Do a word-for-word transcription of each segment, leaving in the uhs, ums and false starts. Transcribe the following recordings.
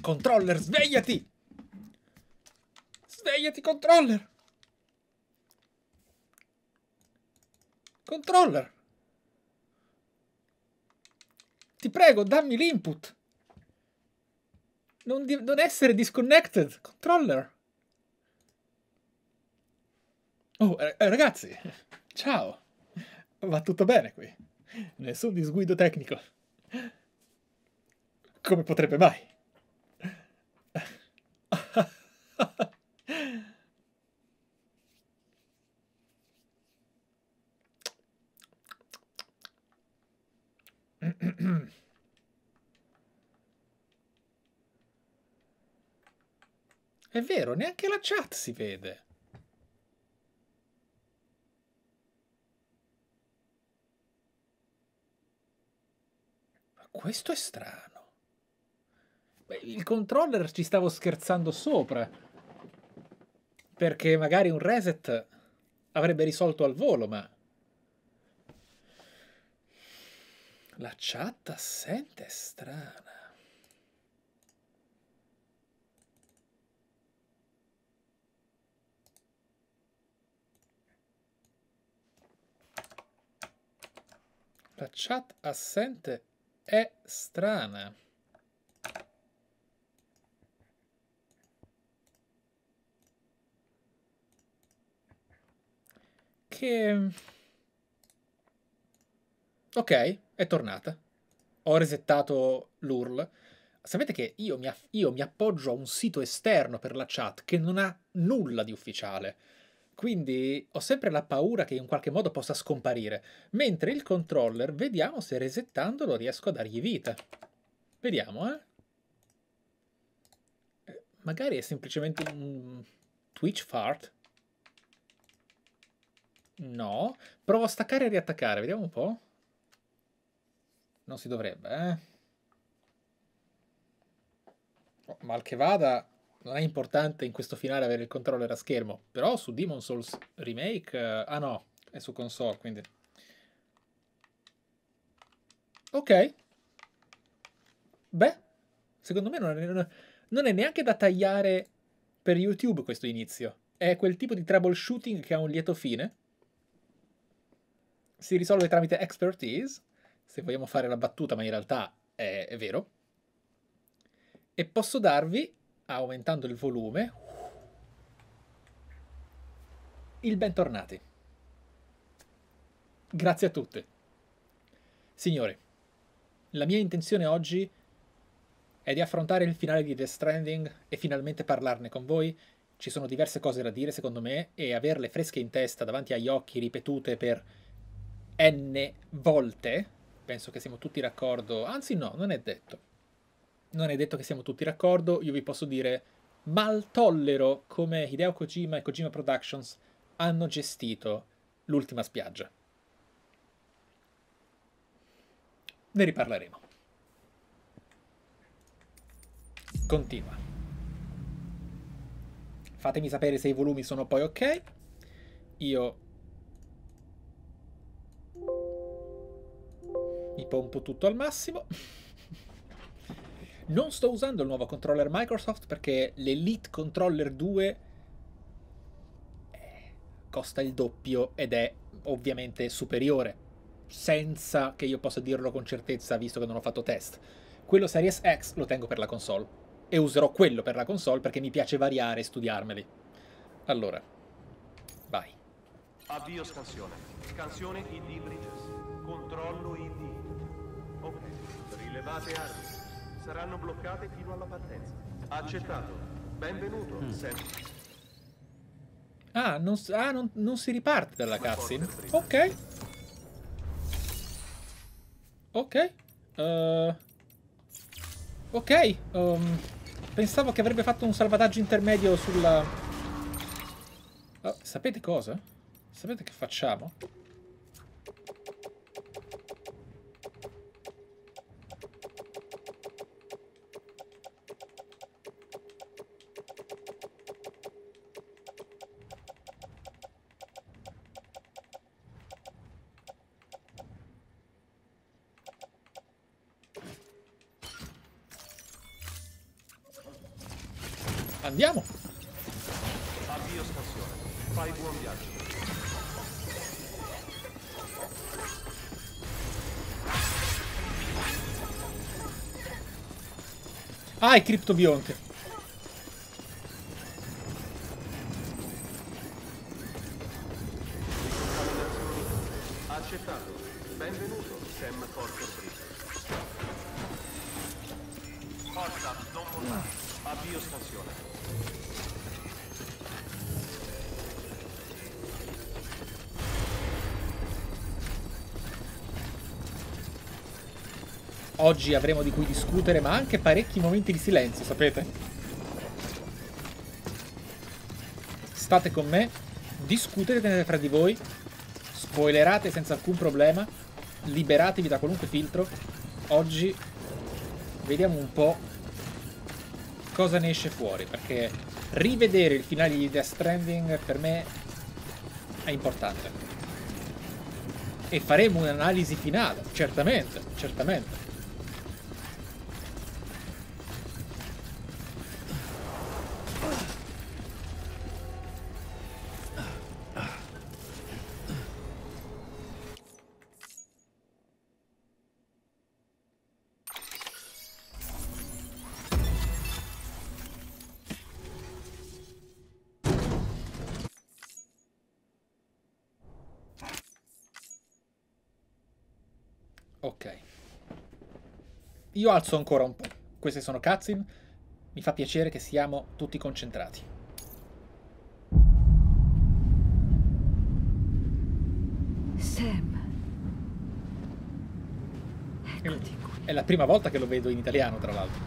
Controller, svegliati! Svegliati, controller! Controller! Ti prego, dammi l'input! Non, non essere disconnected, controller! Oh, eh, ragazzi, ciao! Va tutto bene qui. Nessun disguido tecnico. Come potrebbe mai? È vero, neanche la chat si vede. Ma questo è strano. Beh, il controller ci stavo scherzando sopra. Perché magari un reset avrebbe risolto al volo, ma... La chat assente è strana. La chat assente è strana. Che... Ok, è tornata. Ho resettato l'U R L. Sapete che io mi, io mi appoggio a un sito esterno per la chat che non ha nulla di ufficiale. Quindi ho sempre la paura che in qualche modo possa scomparire. Mentre il controller, vediamo se resettandolo riesco a dargli vita. Vediamo, eh. Magari è semplicemente un Twitch fart. No. Provo a staccare e riattaccare, vediamo un po'. Non si dovrebbe, eh. Oh, mal che vada, non è importante in questo finale avere il controller a schermo. Però su Demon Souls Remake... Uh, ah no, è su console, quindi... Ok. Beh, secondo me non è, non è neanche da tagliare per YouTube questo inizio. È quel tipo di troubleshooting che ha un lieto fine. Si risolve tramite expertise, se vogliamo fare la battuta, ma in realtà è, è vero. E posso darvi, aumentando il volume, il bentornati. Grazie a tutti. Signori, la mia intenzione oggi è di affrontare il finale di Death Stranding e finalmente parlarne con voi. Ci sono diverse cose da dire, secondo me, e averle fresche in testa, davanti agli occhi, ripetute per n volte, penso che siamo tutti d'accordo. Anzi no, non è detto. Non è detto che siamo tutti d'accordo. Io vi posso dire, mal tollero come Hideo Kojima e Kojima Productions hanno gestito l'ultima spiaggia. Ne riparleremo. Continua. Fatemi sapere se i volumi sono poi ok. Io mi pompo tutto al massimo. Non sto usando il nuovo controller Microsoft perché l'Elite Controller due eh, costa il doppio ed è ovviamente superiore, senza che io possa dirlo con certezza visto che non ho fatto test. Quello Series X lo tengo per la console e userò quello per la console perché mi piace variare e studiarmeli. Allora, vai. Avvio scansione. Scansione I D Bridges. Controllo I D. Ok. Rilevate armi. Saranno bloccate fino alla partenza. Accettato. Benvenuto, mm. Sam. Ah, non, ah non, non si riparte dalla cutscene. Ok. Ok. Uh, ok. Um, pensavo che avrebbe fatto un salvataggio intermedio sulla... Oh, sapete cosa? Sapete che facciamo? Andiamo. Avvio scansione. Fai buon viaggio. Ah, il criptobionte. Accettato. Benvenuto, Sam Corker Bridge. Forza, non mollare. Avvio scansione. Oggi avremo di cui discutere, ma anche parecchi momenti di silenzio, sapete? State con me, discutete fra di voi, spoilerate senza alcun problema, liberatevi da qualunque filtro. Oggi vediamo un po' cosa ne esce fuori, perché rivedere il finale di Death Stranding per me è importante. E faremo un'analisi finale, certamente, certamente. Ok. Io alzo ancora un po'. Queste sono cutscene. Mi fa piacere che siamo tutti concentrati. Sam. Eccoti qui. È la prima volta che lo vedo in italiano, tra l'altro.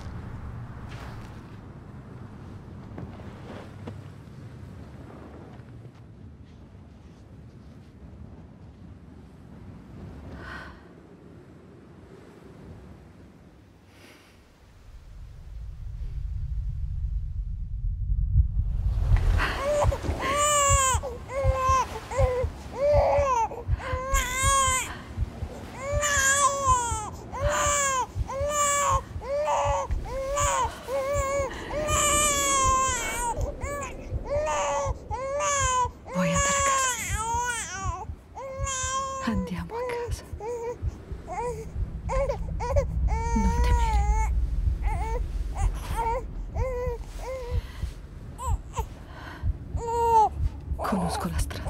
Vuoi andare a casa? Andiamo a casa. Non temere. Conosco la strada.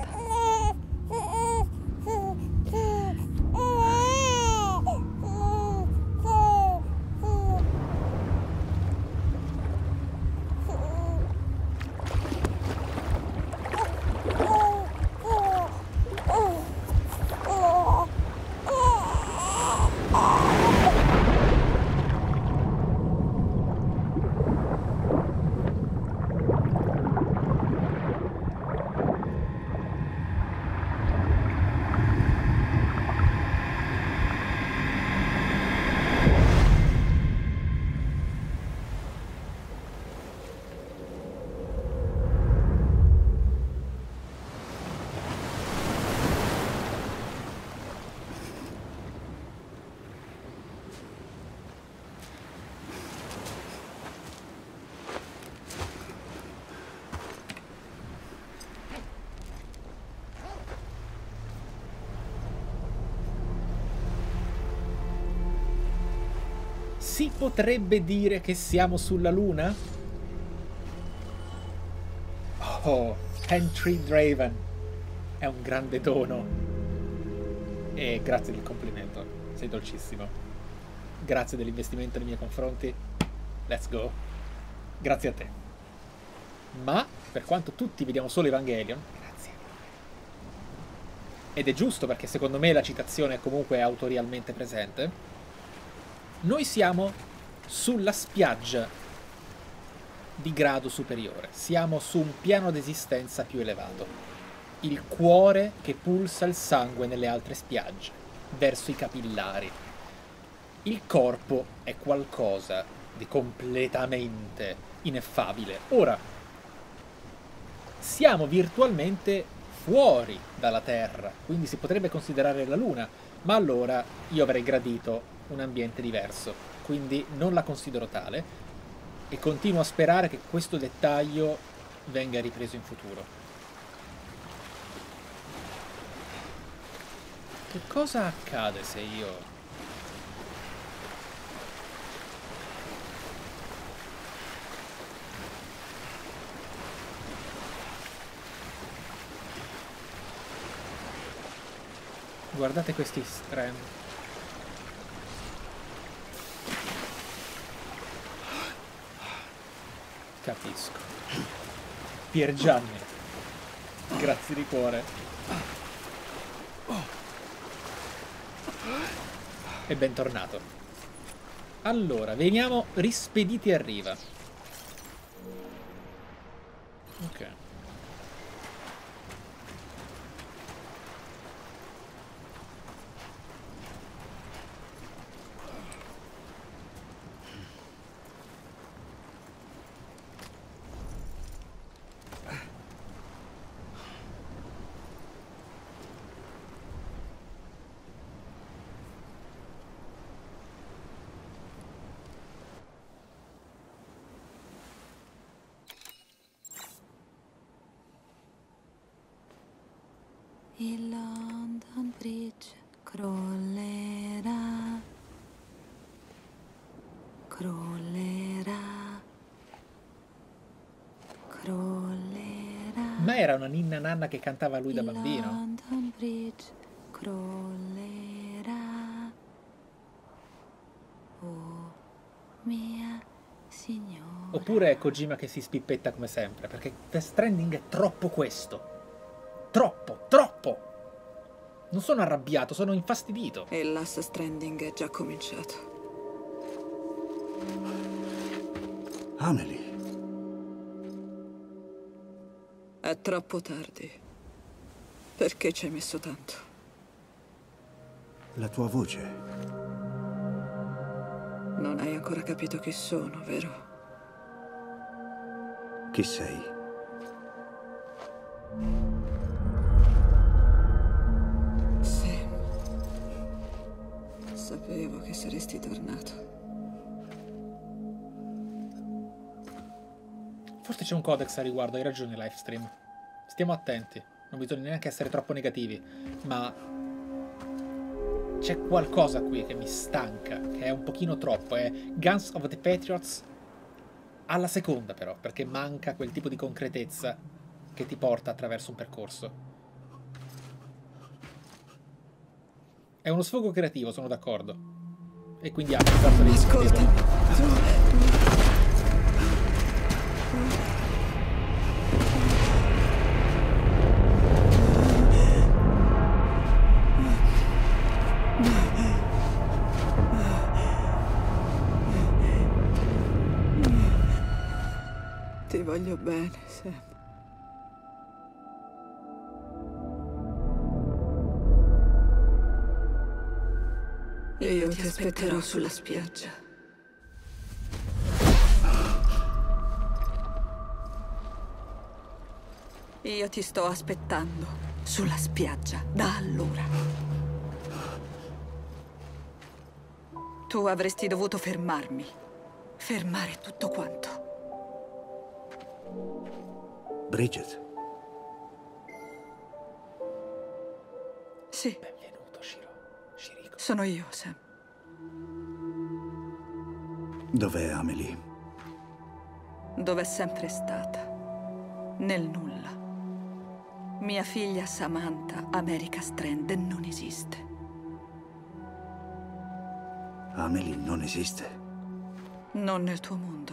Si potrebbe dire che siamo sulla Luna? Oh, Entry Draven. È un grande dono. E grazie del complimento. Sei dolcissimo. Grazie dell'investimento nei miei confronti. Let's go. Grazie a te. Ma, per quanto tutti vediamo solo Evangelion, grazie. Ed è giusto, perché secondo me la citazione è comunque autorialmente presente. Noi siamo sulla spiaggia di grado superiore. Siamo su un piano d'esistenza più elevato. Il cuore che pulsa il sangue nelle altre spiagge, verso i capillari. Il corpo è qualcosa di completamente ineffabile. Ora, siamo virtualmente fuori dalla Terra, quindi si potrebbe considerare la Luna, ma allora io avrei gradito un ambiente diverso, quindi non la considero tale. E continuo a sperare che questo dettaglio venga ripreso in futuro. Che cosa accade se io... Guardate questi strand. Capisco. Piergianni, grazie di cuore. E bentornato. Allora, veniamo rispediti a riva. Ok. Il London Bridge crollerà, crollerà, crollerà. Ma era una ninna nanna che cantava lui da Il bambino? London Bridge crollerà, oh mia signora. Oppure è Kojima che si spippetta come sempre? Perché Death Stranding è troppo questo. Troppo, troppo! Non sono arrabbiato, sono infastidito. E l'Last Stranding è già cominciato. Amelie. È troppo tardi. Perché ci hai messo tanto? La tua voce. Non hai ancora capito chi sono, vero? Chi sei? Sam. Sapevo che saresti tornato. Forse c'è un codex a riguardo, hai ragione Livestream. Stiamo attenti, non bisogna neanche essere troppo negativi, ma c'è qualcosa qui che mi stanca, che è un pochino troppo. È Guns of the Patriots alla seconda però, perché manca quel tipo di concretezza che ti porta attraverso un percorso. È uno sfogo creativo, sono d'accordo. E quindi ha un cazzo di Ascoltami. Ti voglio bene, Sam. Io ti aspetterò sulla spiaggia. Io ti sto aspettando sulla spiaggia da allora. Tu avresti dovuto fermarmi. Fermare tutto quanto. Bridget. Sì, Benvenuto, Shiro. Shiriko. sono io, Sam. Dov'è Amelie? Dov'è sempre stata. Nel nulla. Mia figlia Samantha America Strand non esiste. Amelie non esiste. Non nel tuo mondo.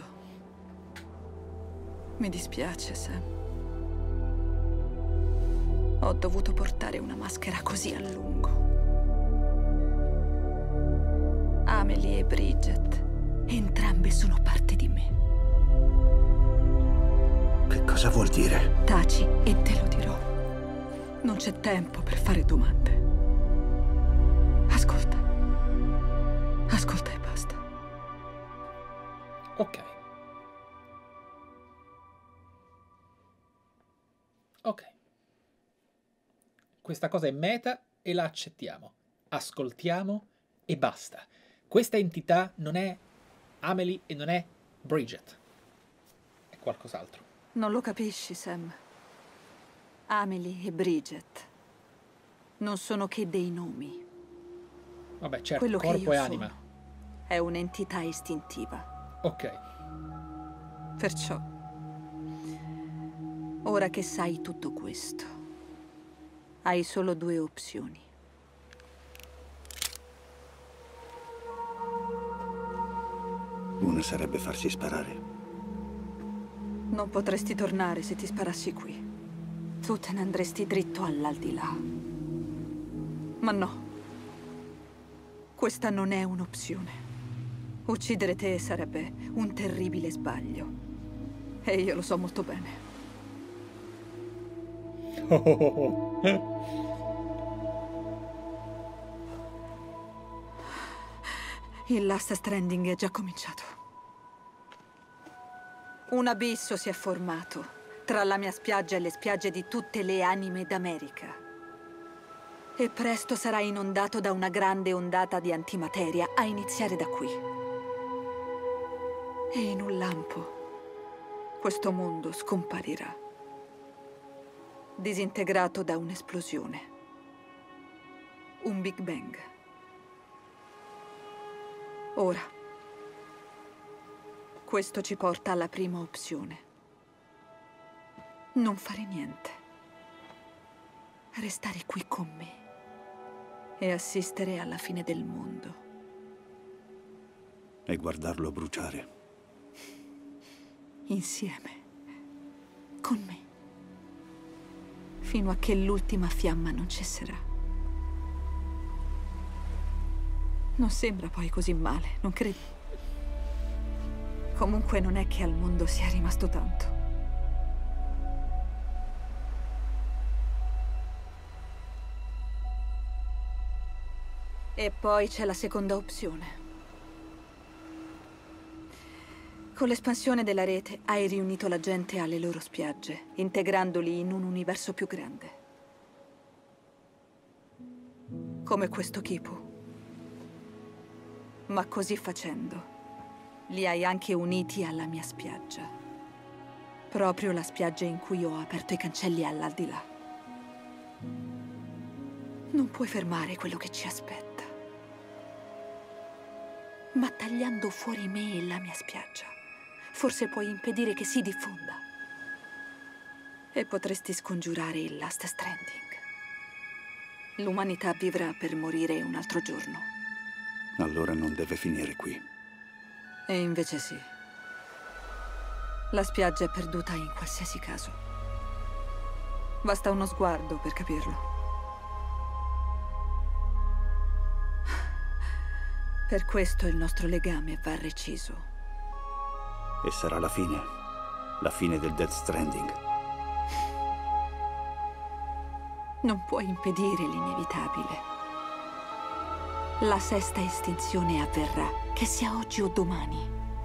Mi dispiace, Sam. Ho dovuto portare una maschera così a lungo. Amelie e Bridget, entrambe sono parte di me. Che cosa vuol dire? Taci e te lo dirò. Non c'è tempo per fare domande. Ascolta. Ascolta e basta. Ok. Ok. Questa cosa è meta e la accettiamo. Ascoltiamo e basta. Questa entità non è Amelie e non è Bridget. qualcos'altro. Non lo capisci, Sam. Amelie e Bridget non sono che dei nomi. Vabbè, certo, Quello che corpo io e anima. sono è un'entità istintiva. Ok. Perciò, ora che sai tutto questo, hai solo due opzioni. Una sarebbe farsi sparare. Non potresti tornare se ti sparassi qui. Tu te ne andresti dritto all'aldilà. Ma no. Questa non è un'opzione. Uccidere te sarebbe un terribile sbaglio. E io lo so molto bene. Oh, oh, oh. Il Last Stranding è già cominciato. Un abisso si è formato tra la mia spiaggia e le spiagge di tutte le anime d'America. E presto sarà inondato da una grande ondata di antimateria, a iniziare da qui. E in un lampo, questo mondo scomparirà. Disintegrato da un'esplosione. Un Big Bang. Ora, questo ci porta alla prima opzione. Non fare niente. Restare qui con me e assistere alla fine del mondo. E guardarlo bruciare. Insieme. Con me. Fino a che l'ultima fiamma non cesserà. Non sembra poi così male, non credi? Comunque non è che al mondo sia rimasto tanto. E poi c'è la seconda opzione. Con l'espansione della rete hai riunito la gente alle loro spiagge, integrandoli in un universo più grande. Come questo Kipu. Ma così facendo, li hai anche uniti alla mia spiaggia. Proprio la spiaggia in cui ho aperto i cancelli all'aldilà. Non puoi fermare quello che ci aspetta. Ma tagliando fuori me e la mia spiaggia, forse puoi impedire che si diffonda. E potresti scongiurare il Last Stranding. L'umanità vivrà per morire un altro giorno. Allora non deve finire qui. E invece sì. La spiaggia è perduta in qualsiasi caso. Basta uno sguardo per capirlo. Per questo il nostro legame va reciso. E sarà la fine. La fine del Death Stranding. Non puoi impedire l'inevitabile. La sesta estinzione avverrà, che sia oggi o domani.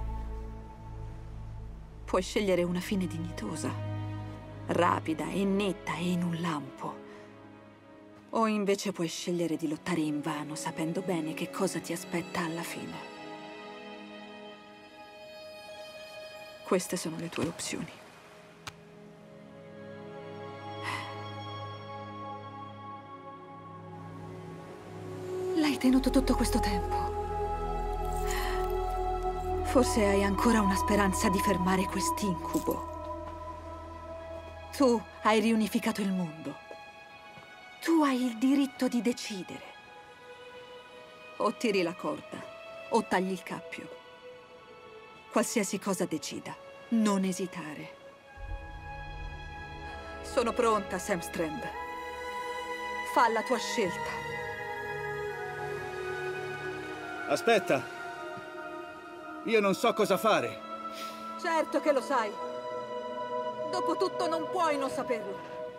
Puoi scegliere una fine dignitosa, rapida e netta e in un lampo. O invece puoi scegliere di lottare invano, sapendo bene che cosa ti aspetta alla fine. Queste sono le tue opzioni. L'hai tenuto tutto questo tempo. Forse hai ancora una speranza di fermare quest'incubo. Tu hai riunificato il mondo. Tu hai il diritto di decidere. O tiri la corda, o tagli il cappio. Qualsiasi cosa decida, non esitare. Sono pronta, Sam Strand. Fa la tua scelta. Aspetta! Io non so cosa fare. Certo che lo sai. Dopotutto non puoi non saperlo.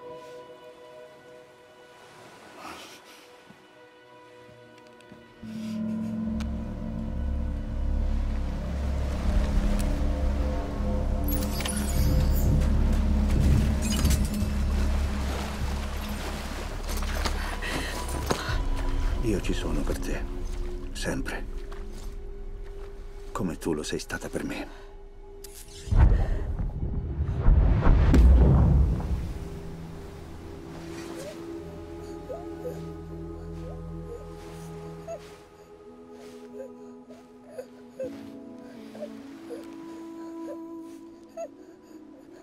Io ci sono per te. Sempre. Come tu lo sei stata per me.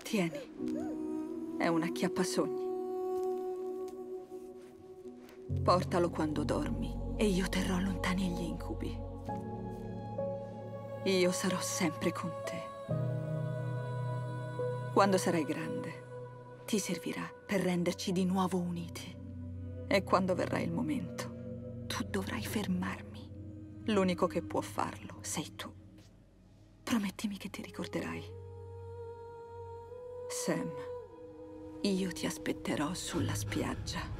Tieni. È un acchiappasogni. Portalo quando dormi e io terrò lontani gli incubi. Io sarò sempre con te. Quando sarai grande, ti servirà per renderci di nuovo uniti. E quando verrà il momento, tu dovrai fermarmi. L'unico che può farlo sei tu. Promettimi che ti ricorderai. Sam, io ti aspetterò sulla spiaggia.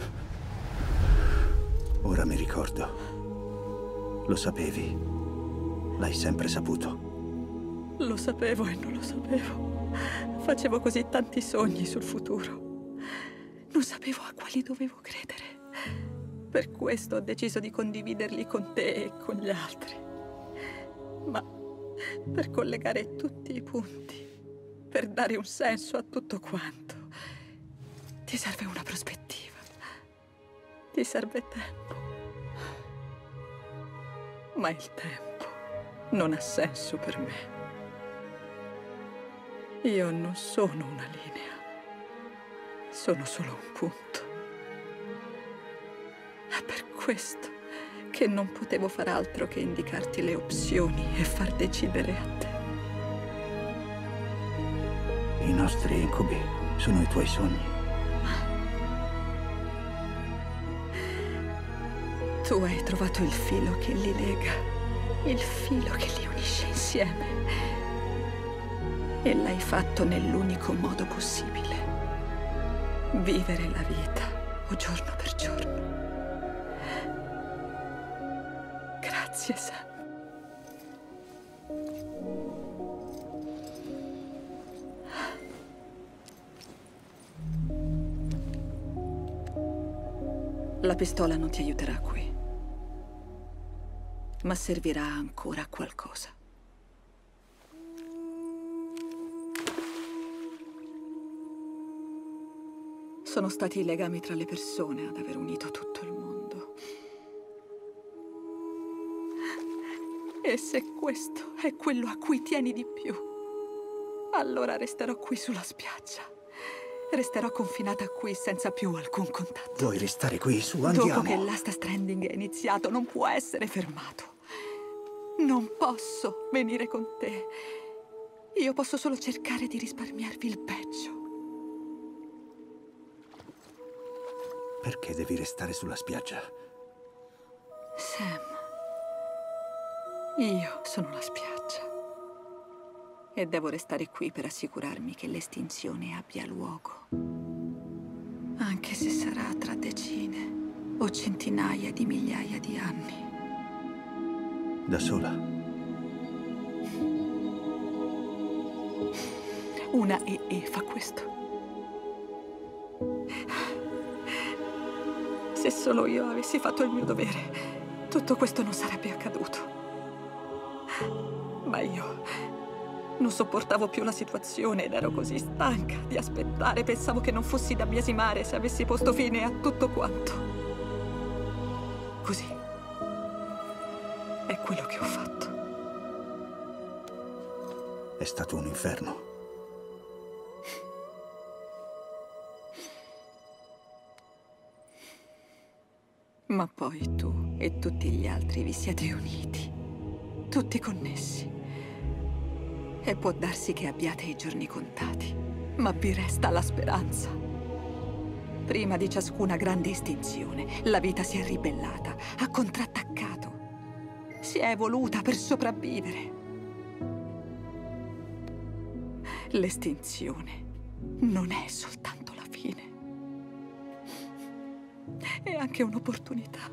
Ora mi ricordo. Lo sapevi. L'hai sempre saputo. Lo sapevo e non lo sapevo. Facevo così tanti sogni sul futuro. Non sapevo a quali dovevo credere. Per questo ho deciso di condividerli con te e con gli altri. Ma per collegare tutti i punti, per dare un senso a tutto quanto, ti serve una prospettiva. Ti serve tempo. Ma il tempo non ha senso per me. Io non sono una linea. Sono solo un punto. È per questo che non potevo far altro che indicarti le opzioni e far decidere a te. I nostri incubi sono i tuoi sogni. Tu hai trovato il filo che li lega, il filo che li unisce insieme. E l'hai fatto nell'unico modo possibile. Vivere la vita, o giorno per giorno. Grazie, Sam. La pistola non ti aiuterà qui. Ma servirà ancora a qualcosa. Sono stati i legami tra le persone ad aver unito tutto il mondo. E se questo è quello a cui tieni di più, allora resterò qui sulla spiaggia. Resterò confinata qui senza più alcun contatto. Vuoi restare qui? Su, andiamo. Dopo che l'Asta Stranding è iniziato, non può essere fermato. Non posso venire con te. Io posso solo cercare di risparmiarvi il peggio. Perché devi restare sulla spiaggia? Sam, io sono la spiaggia. E devo restare qui per assicurarmi che l'estinzione abbia luogo. Anche se sarà tra decine o centinaia di migliaia di anni. Da sola? Una E E fa questo. Se solo io avessi fatto il mio dovere, tutto questo non sarebbe accaduto. Ma io non sopportavo più la situazione ed ero così stanca di aspettare. Pensavo che non fossi da biasimare se avessi posto fine a tutto quanto. Così è quello che ho fatto. È stato un inferno. Ma poi tu e tutti gli altri vi siete uniti, tutti connessi. E può darsi che abbiate i giorni contati, ma vi resta la speranza. Prima di ciascuna grande estinzione, la vita si è ribellata, ha contrattaccato, si è evoluta per sopravvivere. L'estinzione non è soltanto la fine. È anche un'opportunità.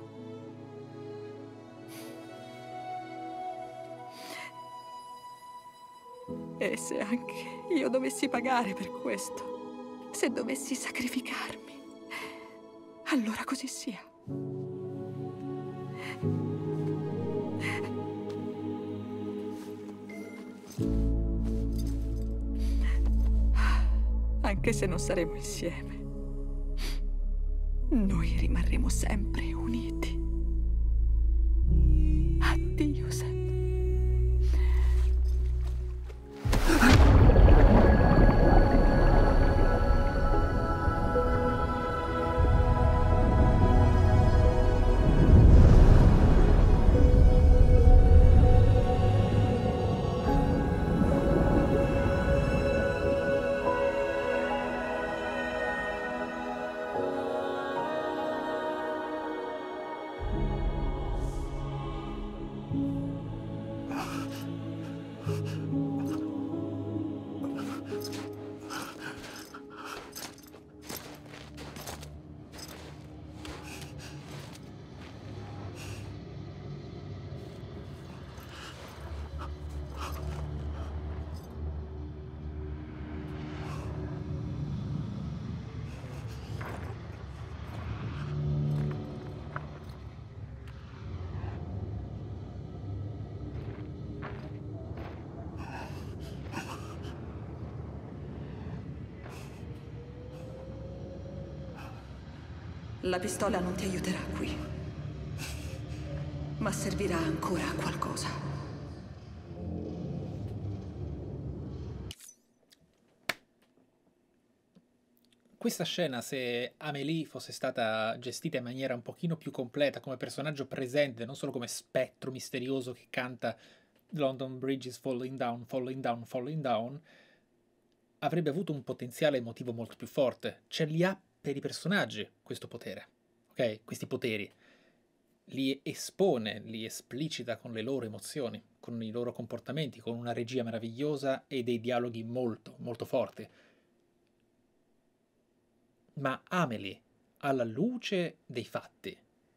E se anche io dovessi pagare per questo, se dovessi sacrificarmi, allora così sia. Anche se non saremo insieme, noi rimarremo sempre uniti. Addio, Sam. La pistola non ti aiuterà qui, ma servirà ancora a qualcosa. Questa scena, se Amélie fosse stata gestita in maniera un pochino più completa, come personaggio presente, non solo come spettro misterioso che canta London Bridge is falling down, falling down, falling down, avrebbe avuto un potenziale emotivo molto più forte. Ce li ha per i personaggi questo potere, ok? Questi poteri. Li espone, li esplicita con le loro emozioni, con i loro comportamenti, con una regia meravigliosa e dei dialoghi molto, molto forti. Ma Amélie, alla luce dei fatti,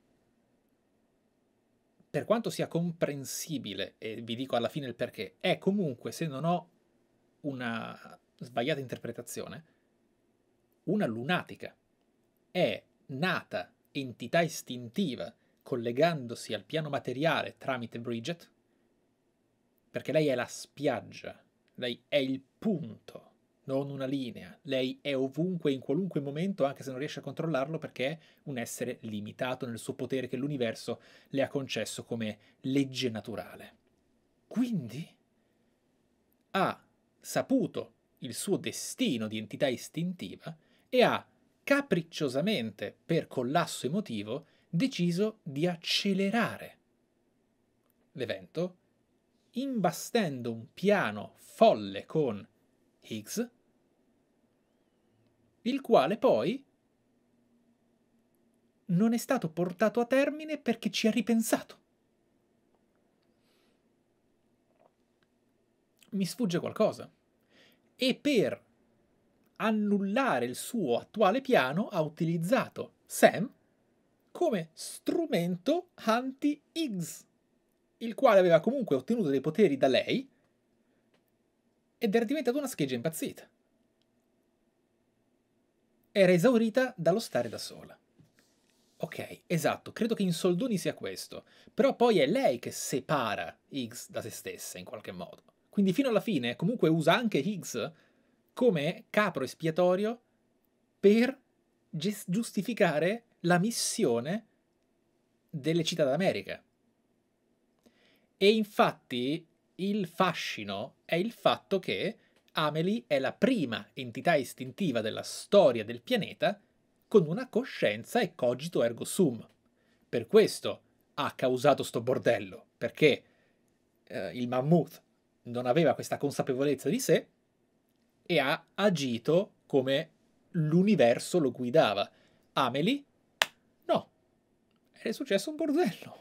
per quanto sia comprensibile, e vi dico alla fine il perché, è comunque, se non ho una sbagliata interpretazione, una lunatica. È nata entità istintiva collegandosi al piano materiale tramite Bridget, perché lei è la spiaggia, lei è il punto, non una linea. Lei è ovunque, in qualunque momento, anche se non riesce a controllarlo, perché è un essere limitato nel suo potere che l'universo le ha concesso come legge naturale. Quindi ha saputo il suo destino di entità istintiva e ha capricciosamente, per collasso emotivo, deciso di accelerare l'evento, imbastendo un piano folle con Higgs, il quale poi non è stato portato a termine perché ci ha ripensato. Mi sfugge qualcosa. E per annullare il suo attuale piano ha utilizzato Sam come strumento anti-Higgs, il quale aveva comunque ottenuto dei poteri da lei ed era diventata una scheggia impazzita. Era esaurita dallo stare da sola. Ok, esatto, credo che in soldoni sia questo. Però poi è lei che separa Higgs da se stessa, in qualche modo. Quindi fino alla fine comunque usa anche Higgs come capro espiatorio per giustificare la missione delle Città d'America. E infatti il fascino è il fatto che Amélie è la prima entità istintiva della storia del pianeta con una coscienza e cogito ergo sum. Per questo ha causato sto bordello, perché eh, il mammut non aveva questa consapevolezza di sé e ha agito come l'universo lo guidava. Amélie? No. È successo un bordello.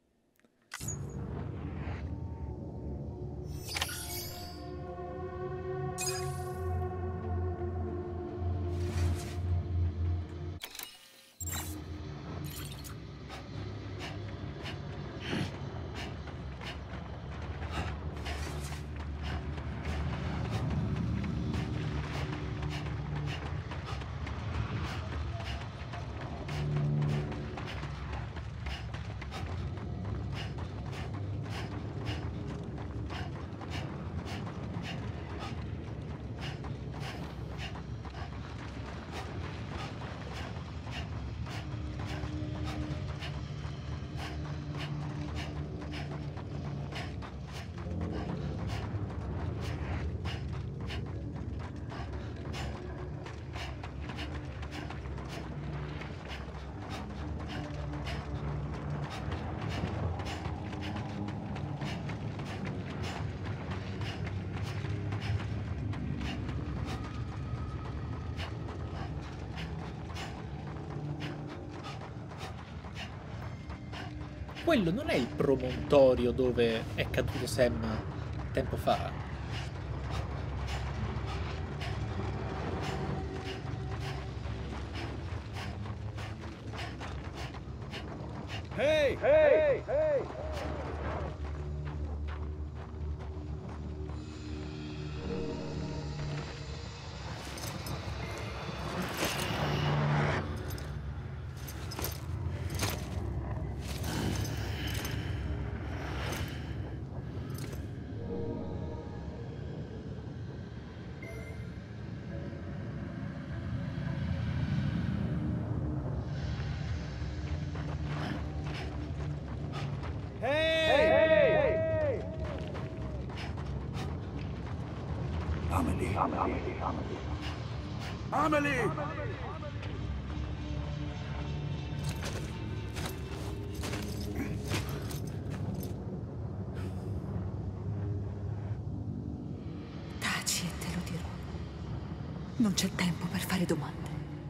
Quello non è il promontorio dove è caduto Sam tempo fa? Ehi! Ehi! Ehi! Amelie. Amelie. Amelie. Taci e te lo dirò. Non c'è tempo per fare domande.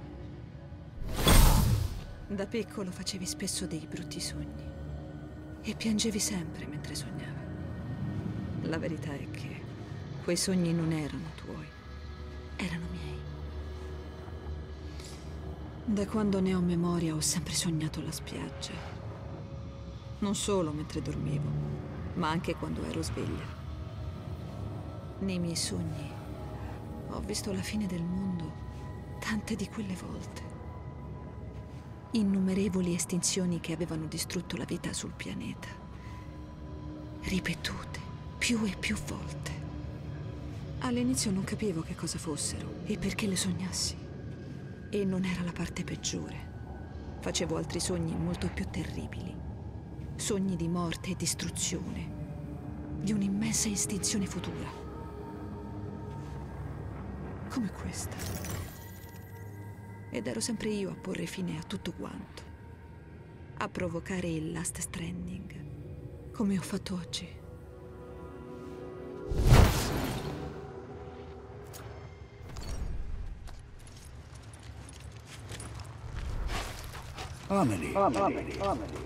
Da piccolo facevi spesso dei brutti sogni e piangevi sempre mentre sognavi. La verità è che quei sogni non erano tuoi, erano miei. Da quando ne ho memoria ho sempre sognato la spiaggia. Non solo mentre dormivo, ma anche quando ero sveglia. Nei miei sogni ho visto la fine del mondo tante di quelle volte. Innumerevoli estinzioni che avevano distrutto la vita sul pianeta. Ripetute, più e più volte. All'inizio non capivo che cosa fossero e perché le sognassi. E non era la parte peggiore. Facevo altri sogni molto più terribili. Sogni di morte e distruzione. Di un'immensa estinzione futura. Come questa. Ed ero sempre io a porre fine a tutto quanto. A provocare il Last Stranding, come ho fatto oggi. Amelie. Amelie. Amelie.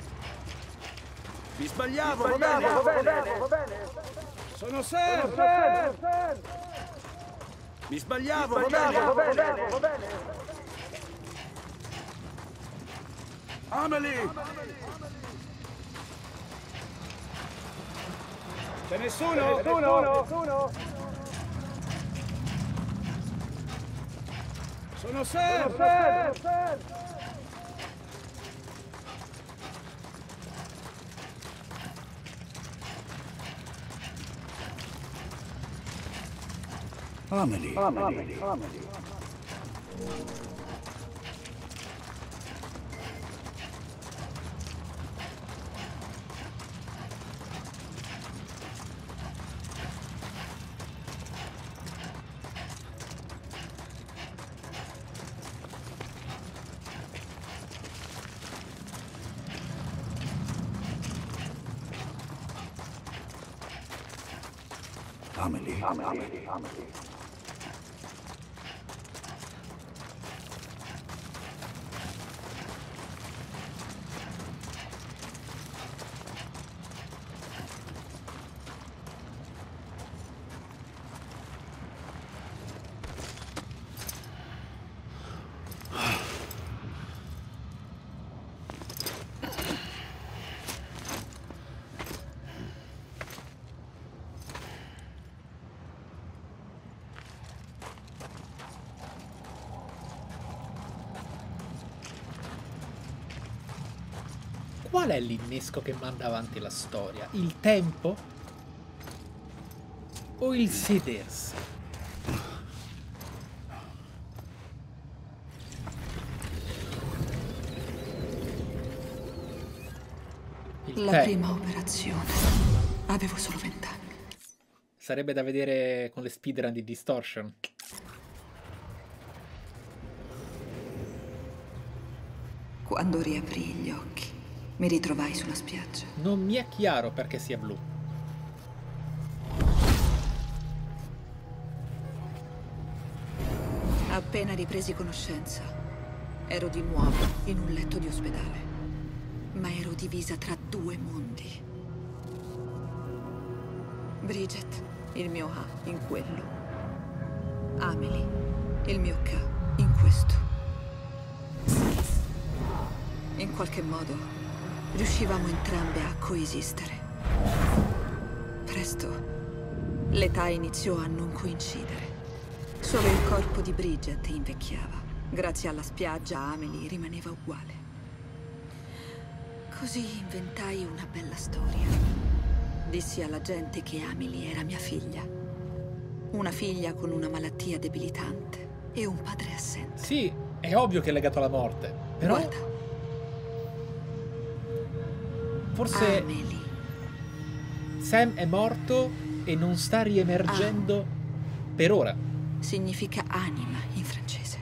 Mi sbagliavo, va bene, va bene, va bene. Sono Sam. Mi sbagliavo, va bene, va bene, va bene. Amelie! C'è nessuno? Nessuno? Nessuno? Sono Sam! Sono Sam! Amelie. Amelie. Amelie. Amelie. Amelie. Amelie. Qual è l'innesco che manda avanti la storia? Il tempo? O il sedersi? Il La tempo. prima operazione. Avevo solo vent'anni. Sarebbe da vedere con le speedrun di Distortion. Quando riaprii gli occhi, mi ritrovai sulla spiaggia. Non mi è chiaro perché sia blu. Appena ripresi conoscenza, ero di nuovo in un letto di ospedale. Ma ero divisa tra due mondi. Bridget, il mio A, in quello. Amelie, il mio K, in questo. In qualche modo, riuscivamo entrambe a coesistere. Presto, l'età iniziò a non coincidere. Solo il corpo di Bridget invecchiava. Grazie alla spiaggia, Amelie rimaneva uguale. Così inventai una bella storia. Dissi alla gente che Amelie era mia figlia. Una figlia con una malattia debilitante e un padre assente. Sì, è ovvio che è legato alla morte. Però Guarda, forse Amelie. Sam è morto e non sta riemergendo Per ora. Significa anima in francese.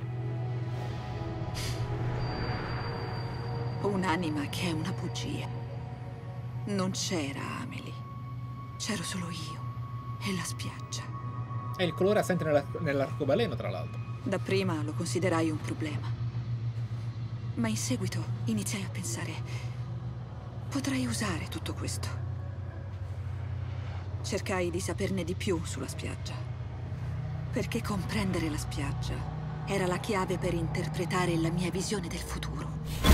Un'anima che è una bugia. Non c'era Amelie. C'ero solo io e la spiaggia. È il colore assente nella, nell'arcobaleno, tra l'altro. Dapprima lo considerai un problema. Ma in seguito iniziai a pensare: potrei usare tutto questo. Cercai di saperne di più sulla spiaggia. Perché comprendere la spiaggia era la chiave per interpretare la mia visione del futuro.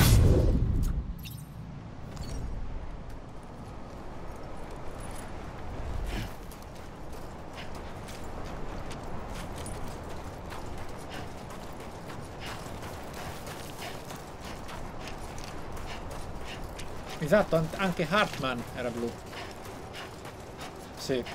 Esatto, anche Hartman era blu. Sì.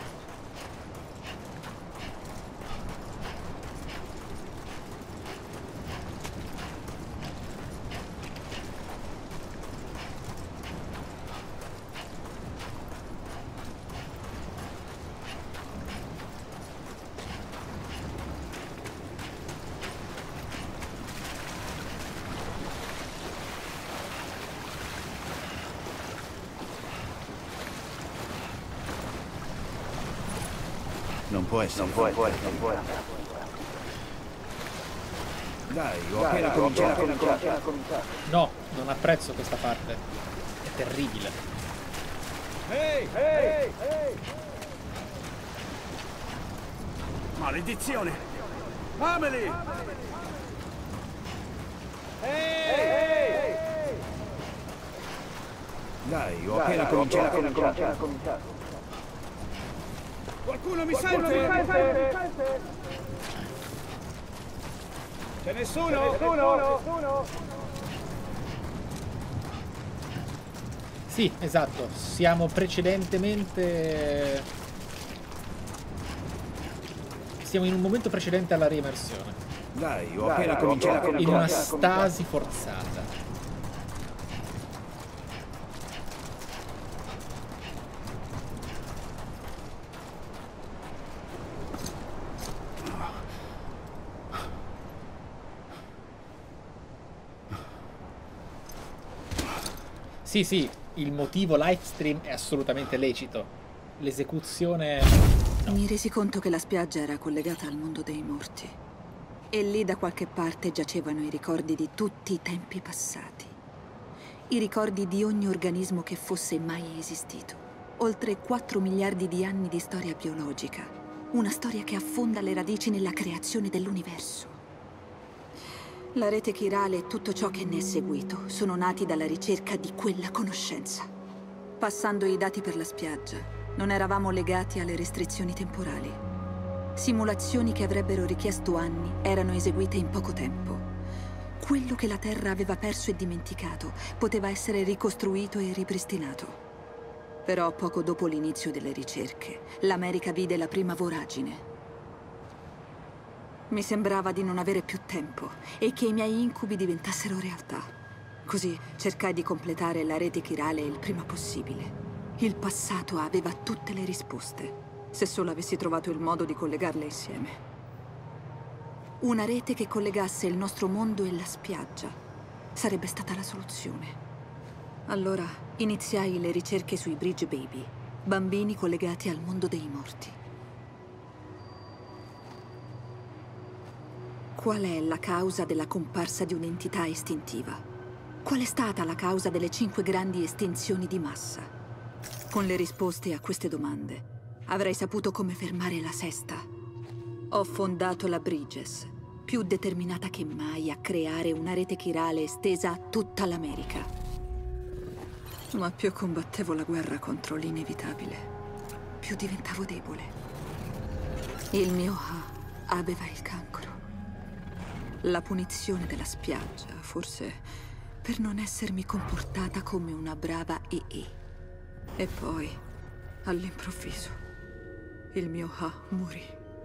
Non può essere. Non può essere, non può essere. Dai, ho appena cominciato. No, non apprezzo questa parte. È terribile. Ehi, ehi, ehi! Maledizione! Amelie! Ehi! Dai, ho appena cominciato. Qualcuno mi sente? C'è nessuno? Nessuno? Sì, esatto. Siamo precedentemente... Siamo in un momento precedente alla riemersione. Dai, ho appena cominciato. In una stasi forzata. Sì, sì, il motivo livestream è assolutamente lecito. L'esecuzione... no. Mi resi conto che la spiaggia era collegata al mondo dei morti. E lì da qualche parte giacevano i ricordi di tutti i tempi passati. I ricordi di ogni organismo che fosse mai esistito. Oltre quattro miliardi di anni di storia biologica. Una storia che affonda le radici nella creazione dell'universo. La rete chirale e tutto ciò che ne è seguito sono nati dalla ricerca di quella conoscenza. Passando i dati per la spiaggia, non eravamo legati alle restrizioni temporali. Simulazioni che avrebbero richiesto anni erano eseguite in poco tempo. Quello che la Terra aveva perso e dimenticato poteva essere ricostruito e ripristinato. Però poco dopo l'inizio delle ricerche, l'America vide la prima voragine. Mi sembrava di non avere più tempo e che i miei incubi diventassero realtà. Così cercai di completare la rete chirale il prima possibile. Il passato aveva tutte le risposte, se solo avessi trovato il modo di collegarle insieme. Una rete che collegasse il nostro mondo e la spiaggia sarebbe stata la soluzione. Allora iniziai le ricerche sui Bridge Baby, bambini collegati al mondo dei morti. Qual è la causa della comparsa di un'entità estintiva? Qual è stata la causa delle cinque grandi estinzioni di massa? Con le risposte a queste domande, avrei saputo come fermare la sesta. Ho fondato la Bridges, più determinata che mai a creare una rete chirale estesa a tutta l'America. Ma più combattevo la guerra contro l'inevitabile, più diventavo debole. Il mio Ha aveva il cancro. La punizione della spiaggia, forse per non essermi comportata come una brava E E. E poi, all'improvviso, il mio Ha morì.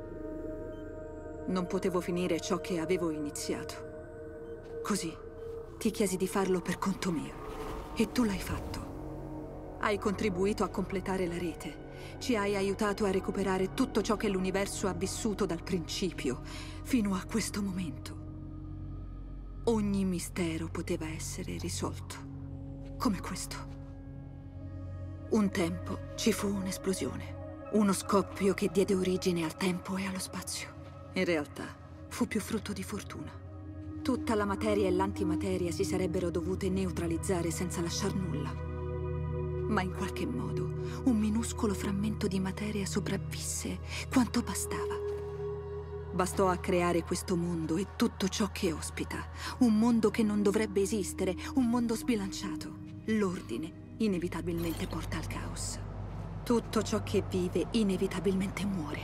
Non potevo finire ciò che avevo iniziato. Così ti chiesi di farlo per conto mio. E tu l'hai fatto. Hai contribuito a completare la rete Ci hai aiutato a recuperare tutto ciò che l'universo ha vissuto dal principio, fino a questo momento. Ogni mistero poteva essere risolto, come questo. Un tempo ci fu un'esplosione, uno scoppio che diede origine al tempo e allo spazio. In realtà, fu più frutto di fortuna. Tutta la materia e l'antimateria si sarebbero dovute neutralizzare senza lasciar nulla. Ma in qualche modo, un minuscolo frammento di materia sopravvisse quanto bastava. Bastò a creare questo mondo e tutto ciò che ospita. Un mondo che non dovrebbe esistere, un mondo sbilanciato. L'ordine inevitabilmente porta al caos. Tutto ciò che vive inevitabilmente muore.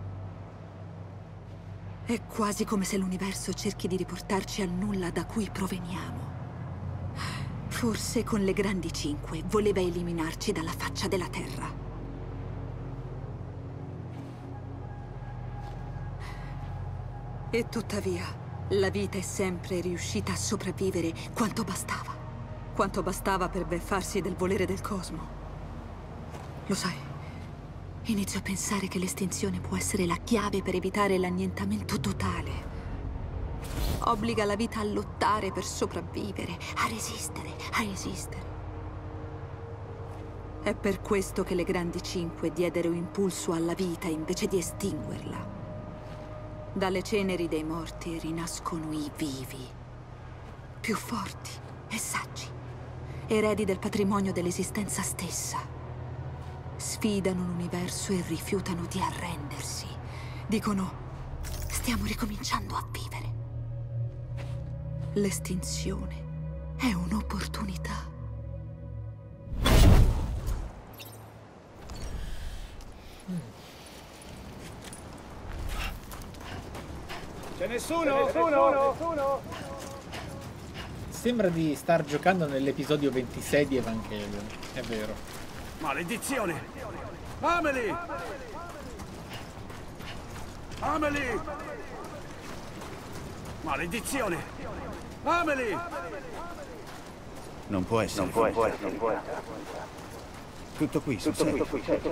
È quasi come se l'universo cerchi di riportarci al nulla da cui proveniamo. Forse con le grandi cinque voleva eliminarci dalla faccia della Terra. E tuttavia, la vita è sempre riuscita a sopravvivere quanto bastava. Quanto bastava per beffarsi del volere del cosmo. Lo sai, inizio a pensare che l'estinzione può essere la chiave per evitare l'annientamento totale. Obbliga la vita a lottare per sopravvivere, a resistere, a esistere. È per questo che le grandi cinque diedero impulso alla vita invece di estinguerla. Dalle ceneri dei morti rinascono i vivi, più forti e saggi, eredi del patrimonio dell'esistenza stessa. Sfidano l'universo e rifiutano di arrendersi. Dicono, stiamo ricominciando a vivere. L'estinzione è un'opportunità. C'è nessuno? Nessuno? Nessuno? Sembra di star giocando nell'episodio ventisei di Evangelion, è vero. Maledizione! Amelie! Amelie! Maledizione! Amelie! Non può essere. Non può essere. Non può essere. Tutto qui, sul serio.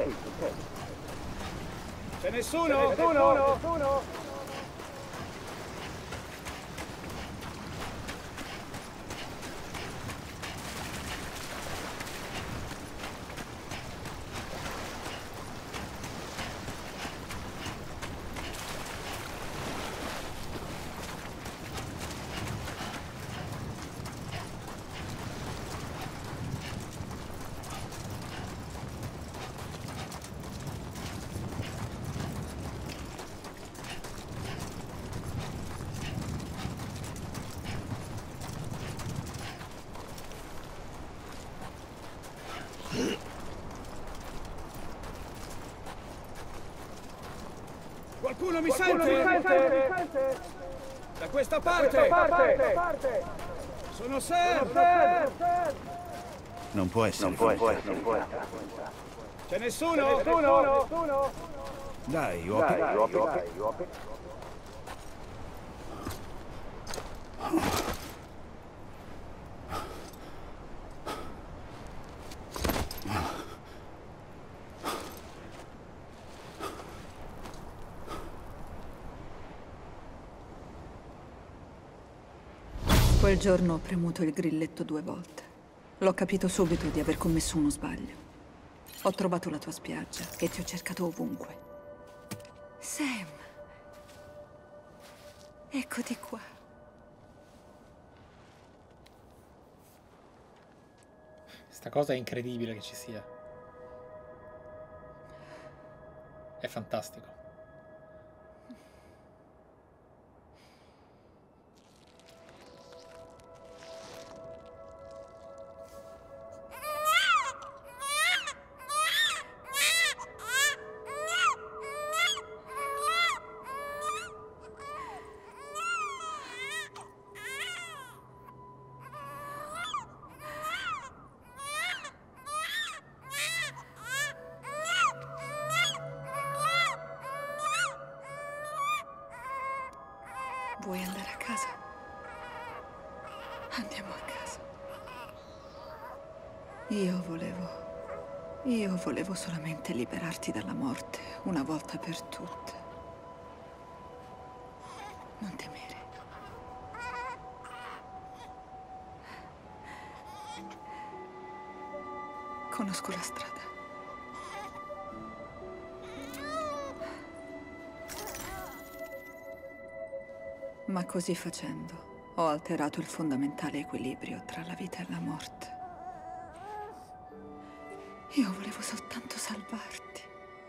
C'è nessuno? Nessuno? Nessuno? Qualcuno mi sente? Mi sente? Da questa parte! Da questa parte. Sono Sam! Non può essere. Non può essere. Non può essere. C'è nessuno? Nessuno? Nessuno? Dai, Opi. Dai, Opi. Dai, Opi. Quel giorno ho premuto il grilletto due volte. L'ho capito subito di aver commesso uno sbaglio. Ho trovato la tua spiaggia e ti ho cercato ovunque. Sam! Eccoti qua. Sta cosa è incredibile che ci sia. È fantastico. Vuoi andare a casa? Andiamo a casa. Io volevo Io volevo solamente liberarti dalla morte, una volta per tutte. Non temere. Conosco la strada. Ma così facendo, ho alterato il fondamentale equilibrio tra la vita e la morte. Io volevo soltanto salvarti.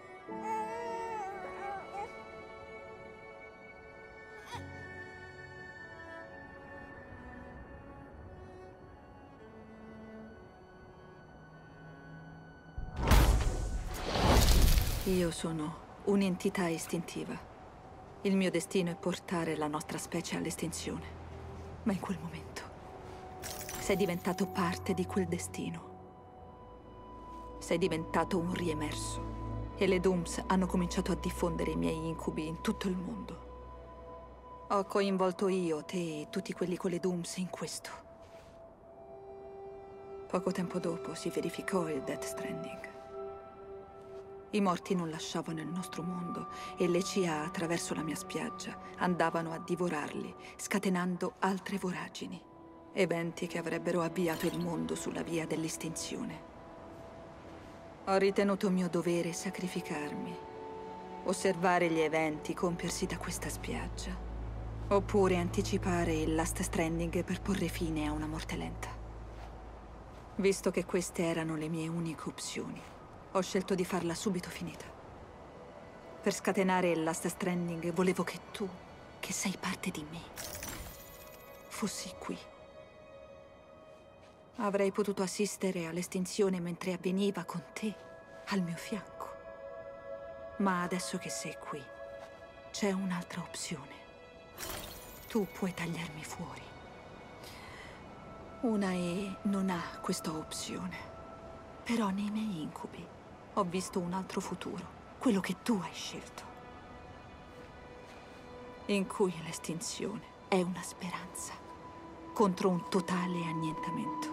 Io sono un'entità istintiva. Il mio destino è portare la nostra specie all'estinzione. Ma in quel momento sei diventato parte di quel destino. Sei diventato un riemerso. E le Dooms hanno cominciato a diffondere i miei incubi in tutto il mondo. Ho coinvolto io, te e tutti quelli con le Dooms in questo. Poco tempo dopo si verificò il Death Stranding. I morti non lasciavano il nostro mondo e le C A attraverso la mia spiaggia andavano a divorarli, scatenando altre voragini. Eventi che avrebbero avviato il mondo sulla via dell'estinzione. Ho ritenuto mio dovere sacrificarmi, osservare gli eventi compiersi da questa spiaggia, oppure anticipare il Last Stranding per porre fine a una morte lenta. Visto che queste erano le mie uniche opzioni, ho scelto di farla subito finita. Per scatenare il Last Stranding volevo che tu, che sei parte di me, fossi qui. Avrei potuto assistere all'estinzione mentre avveniva con te, al mio fianco. Ma adesso che sei qui, c'è un'altra opzione. Tu puoi tagliarmi fuori. Una E non ha questa opzione. Però nei miei incubi ho visto un altro futuro, quello che tu hai scelto. In cui l'estinzione è una speranza contro un totale annientamento.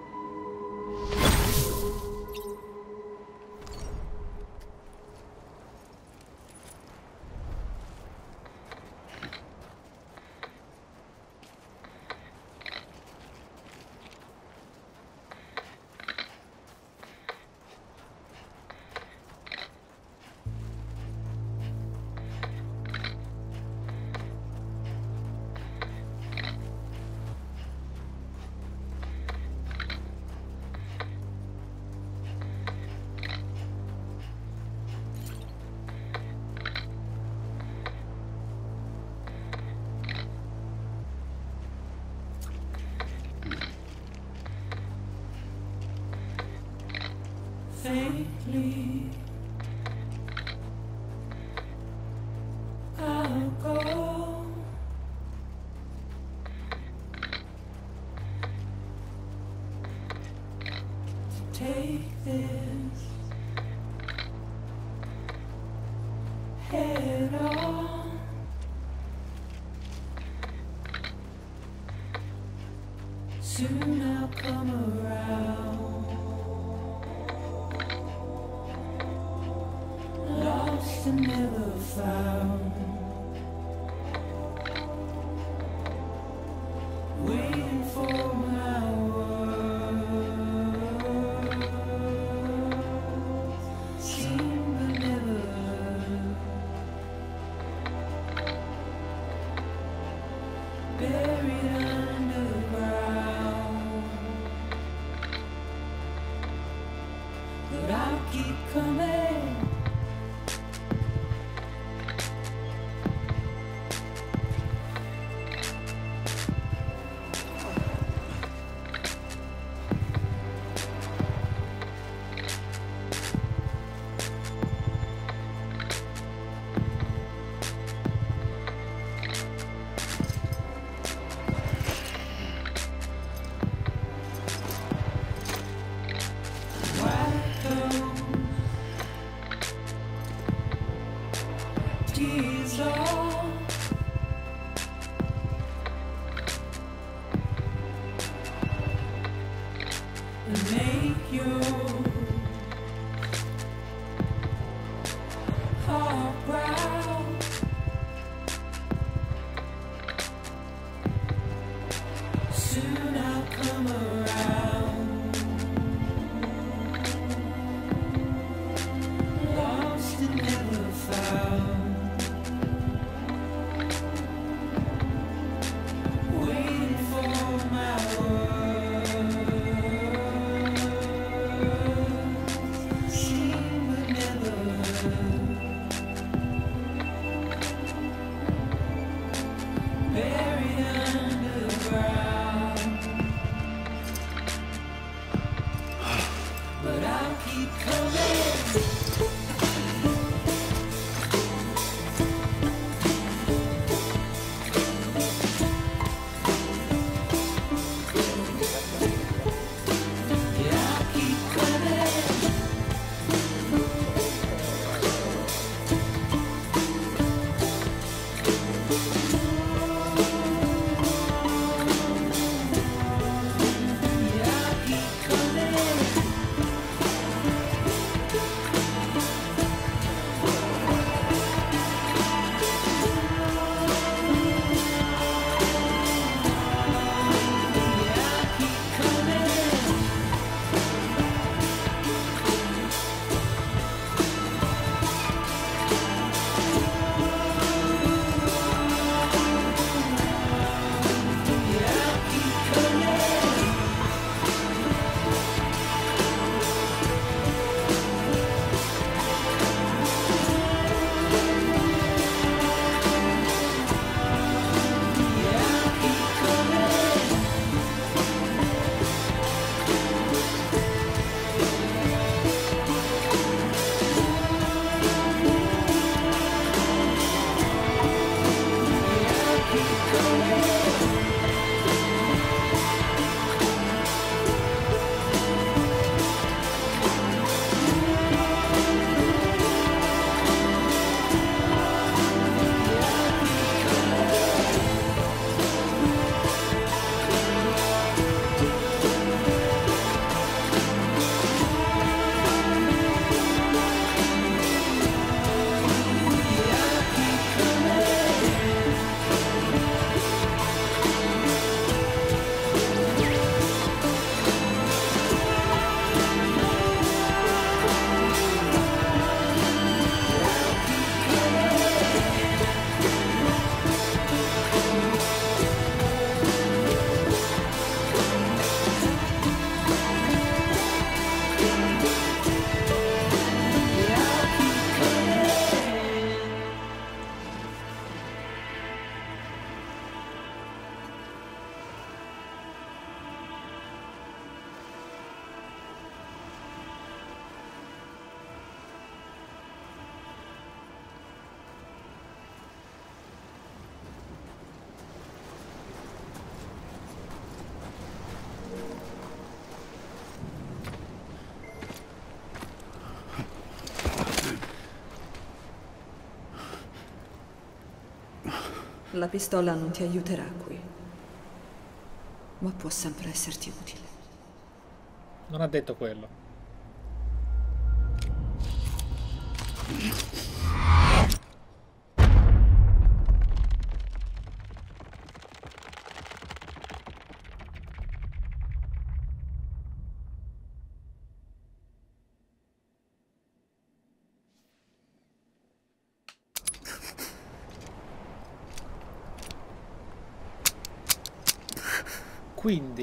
Faintly, I'll go to take this head on. Soon I'll come around. Lost and never found, waiting for my words, seen but never heard, buried underground, but I'll keep coming. La pistola non ti aiuterà qui, ma può sempre esserti utile. Non ha detto quello. Quindi,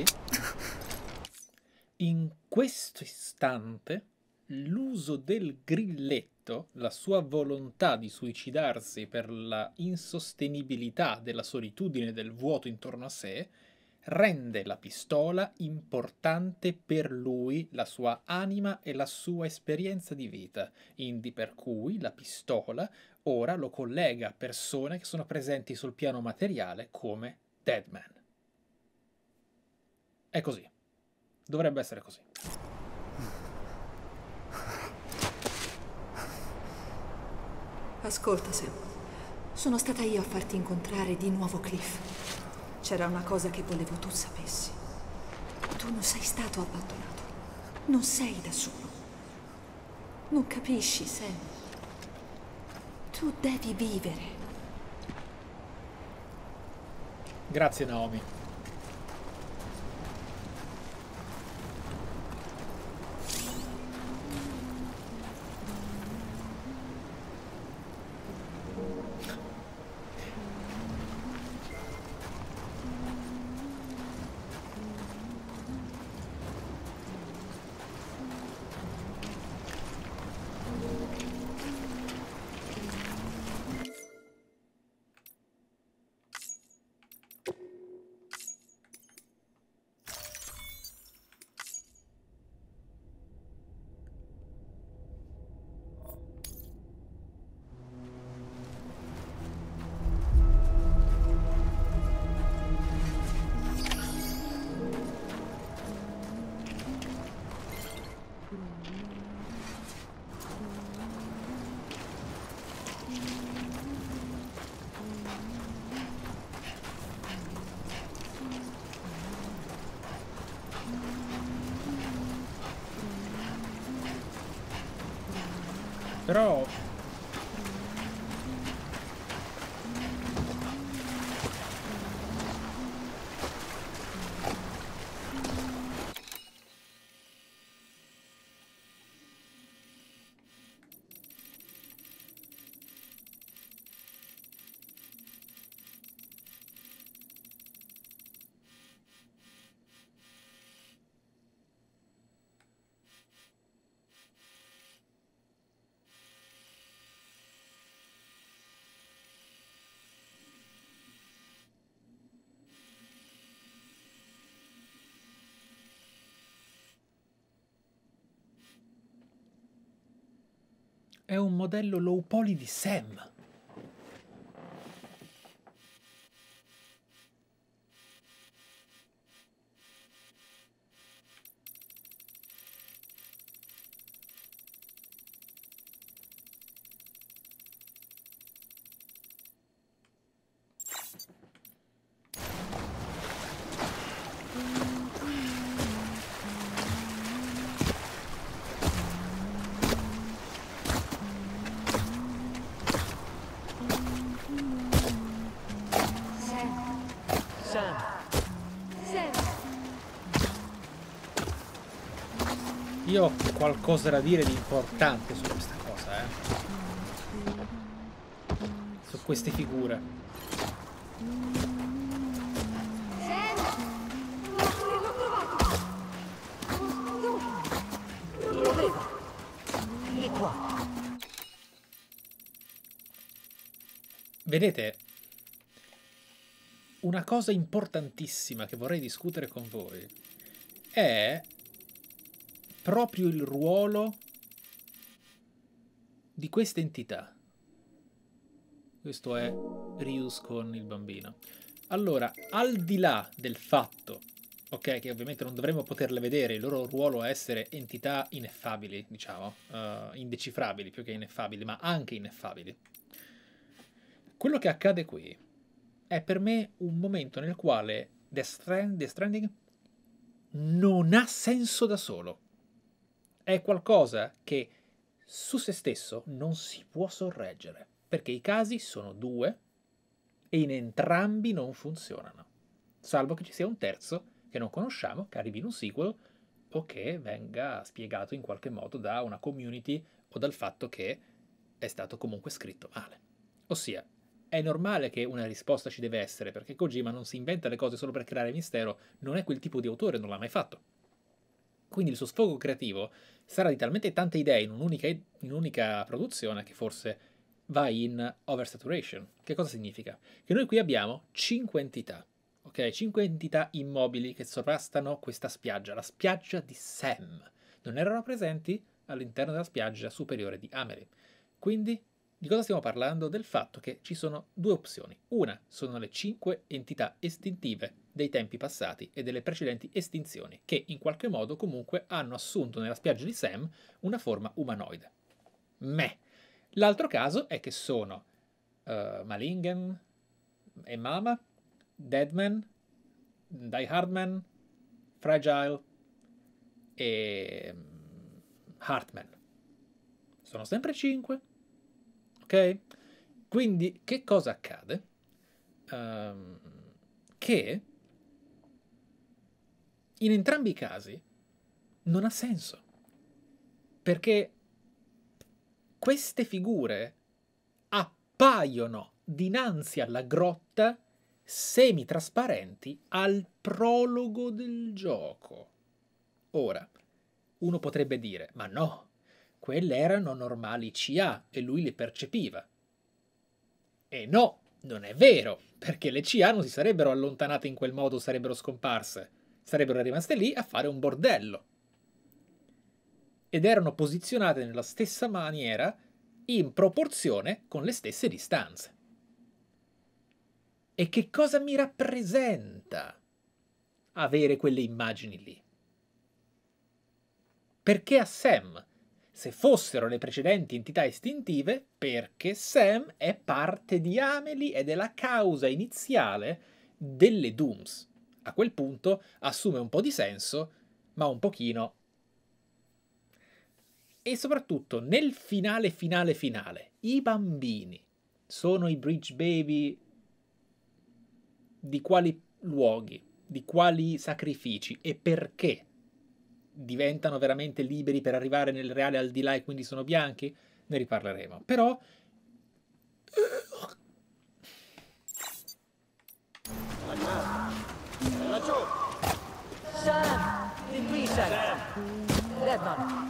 in questo istante, l'uso del grilletto, la sua volontà di suicidarsi per la insostenibilità della solitudine e del vuoto intorno a sé, rende la pistola importante per lui, la sua anima e la sua esperienza di vita, indi per cui la pistola ora lo collega a persone che sono presenti sul piano materiale come Deadman. È così. Dovrebbe essere così. Ascolta, Sam. Sono stata io a farti incontrare di nuovo Cliff. C'era una cosa che volevo tu sapessi. Tu non sei stato abbandonato. Non sei da solo. Non capisci, Sam. Tu devi vivere. Grazie, Naomi. Però è un modello low poly di Sam. Io ho qualcosa da dire di importante su questa cosa, eh. Su queste figure. Lo vedo. È qua. Vedete, una cosa importantissima che vorrei discutere con voi è proprio il ruolo di queste entità. Questo è Ryuz con il bambino. Allora, al di là del fatto, ok, che ovviamente non dovremmo poterle vedere, il loro ruolo è essere entità ineffabili, diciamo, uh, indecifrabili più che ineffabili, ma anche ineffabili. Quello che accade qui è per me un momento nel quale Death Strand- Death Stranding non ha senso da solo. È qualcosa che su se stesso non si può sorreggere, perché i casi sono due e in entrambi non funzionano, salvo che ci sia un terzo che non conosciamo, che arrivi in un sequel o che venga spiegato in qualche modo da una community o dal fatto che è stato comunque scritto male. Ossia, è normale che una risposta ci deve essere, perché Kojima non si inventa le cose solo per creare mistero, non è quel tipo di autore, non l'ha mai fatto. Quindi il suo sfogo creativo sarà di talmente tante idee in un'unica, in un'unica produzione che forse va in oversaturation. Che cosa significa? Che noi qui abbiamo cinque entità, ok? cinque entità immobili che sovrastano questa spiaggia, la spiaggia di Sam. Non erano presenti all'interno della spiaggia superiore di Amelie. Quindi, di cosa stiamo parlando? Del fatto che ci sono due opzioni. Una sono le cinque entità estintive dei tempi passati e delle precedenti estinzioni, che in qualche modo comunque hanno assunto nella spiaggia di Sam una forma umanoide. Me. L'altro caso è che sono uh, Malingen e Mama, Deadman, Die Hardman, Fragile e Heartman. Sono sempre cinque. Ok? Quindi che cosa accade? Um, che in entrambi i casi non ha senso, perché queste figure appaiono dinanzi alla grotta semitrasparenti al prologo del gioco. Ora, uno potrebbe dire, ma no, quelle erano normali C A e lui le percepiva. E no, non è vero, perché le C A non si sarebbero allontanate in quel modo, sarebbero scomparse. Sarebbero rimaste lì a fare un bordello. Ed erano posizionate nella stessa maniera in proporzione con le stesse distanze. E che cosa mi rappresenta avere quelle immagini lì? Perché a Sam? Se fossero le precedenti entità istintive, perché Sam è parte di Amelie ed è la causa iniziale delle Dooms. A quel punto assume un po' di senso, ma un pochino. E soprattutto nel finale finale finale, i bambini sono i Bridge Baby di quali luoghi, di quali sacrifici e perché diventano veramente liberi per arrivare nel reale al di là e quindi sono bianchi? Ne riparleremo. Però Sam, di qui, Sam. Redman.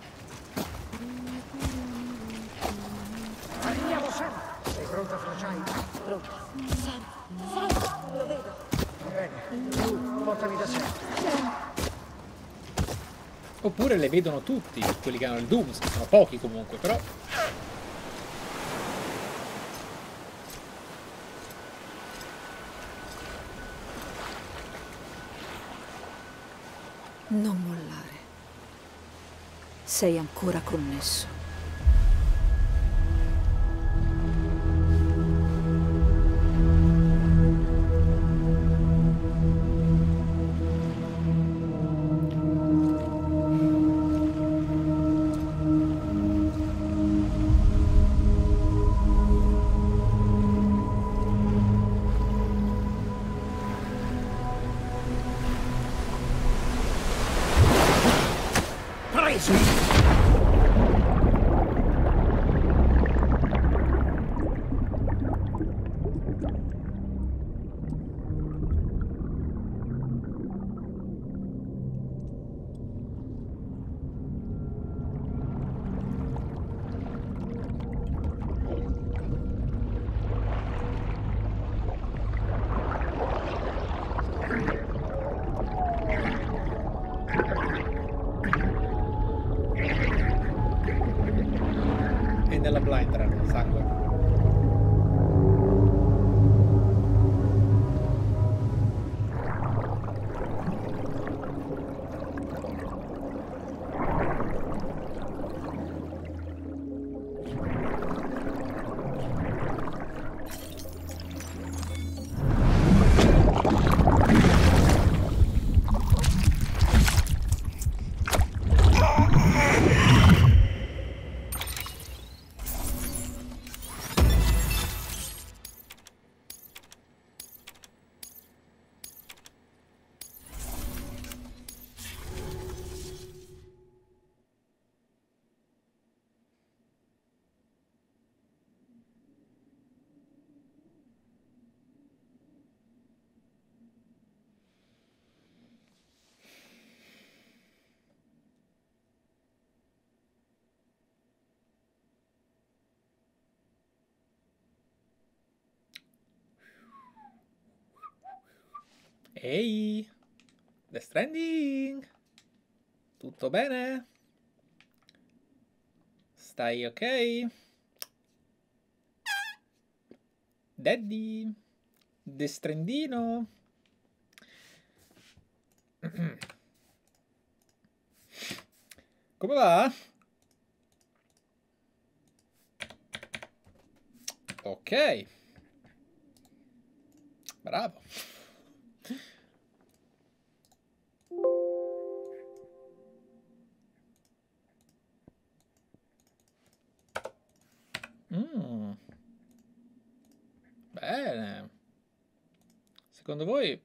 Andiamo, Sam! Sei pronta, Flashlight? Pronto. Sam, Sam, lo vedo. Va bene. Tu, portami da Sam. oppure le vedono tutti quelli che hanno il Dooms, che sono pochi comunque, però Non mollare. Sei ancora connesso. e nella blind run, sangue. Ehi, Death Stranding, tutto bene? Stai ok? Daddy, Death Strandino? Come va? Ok, bravo. Mm. Bene. Secondo voi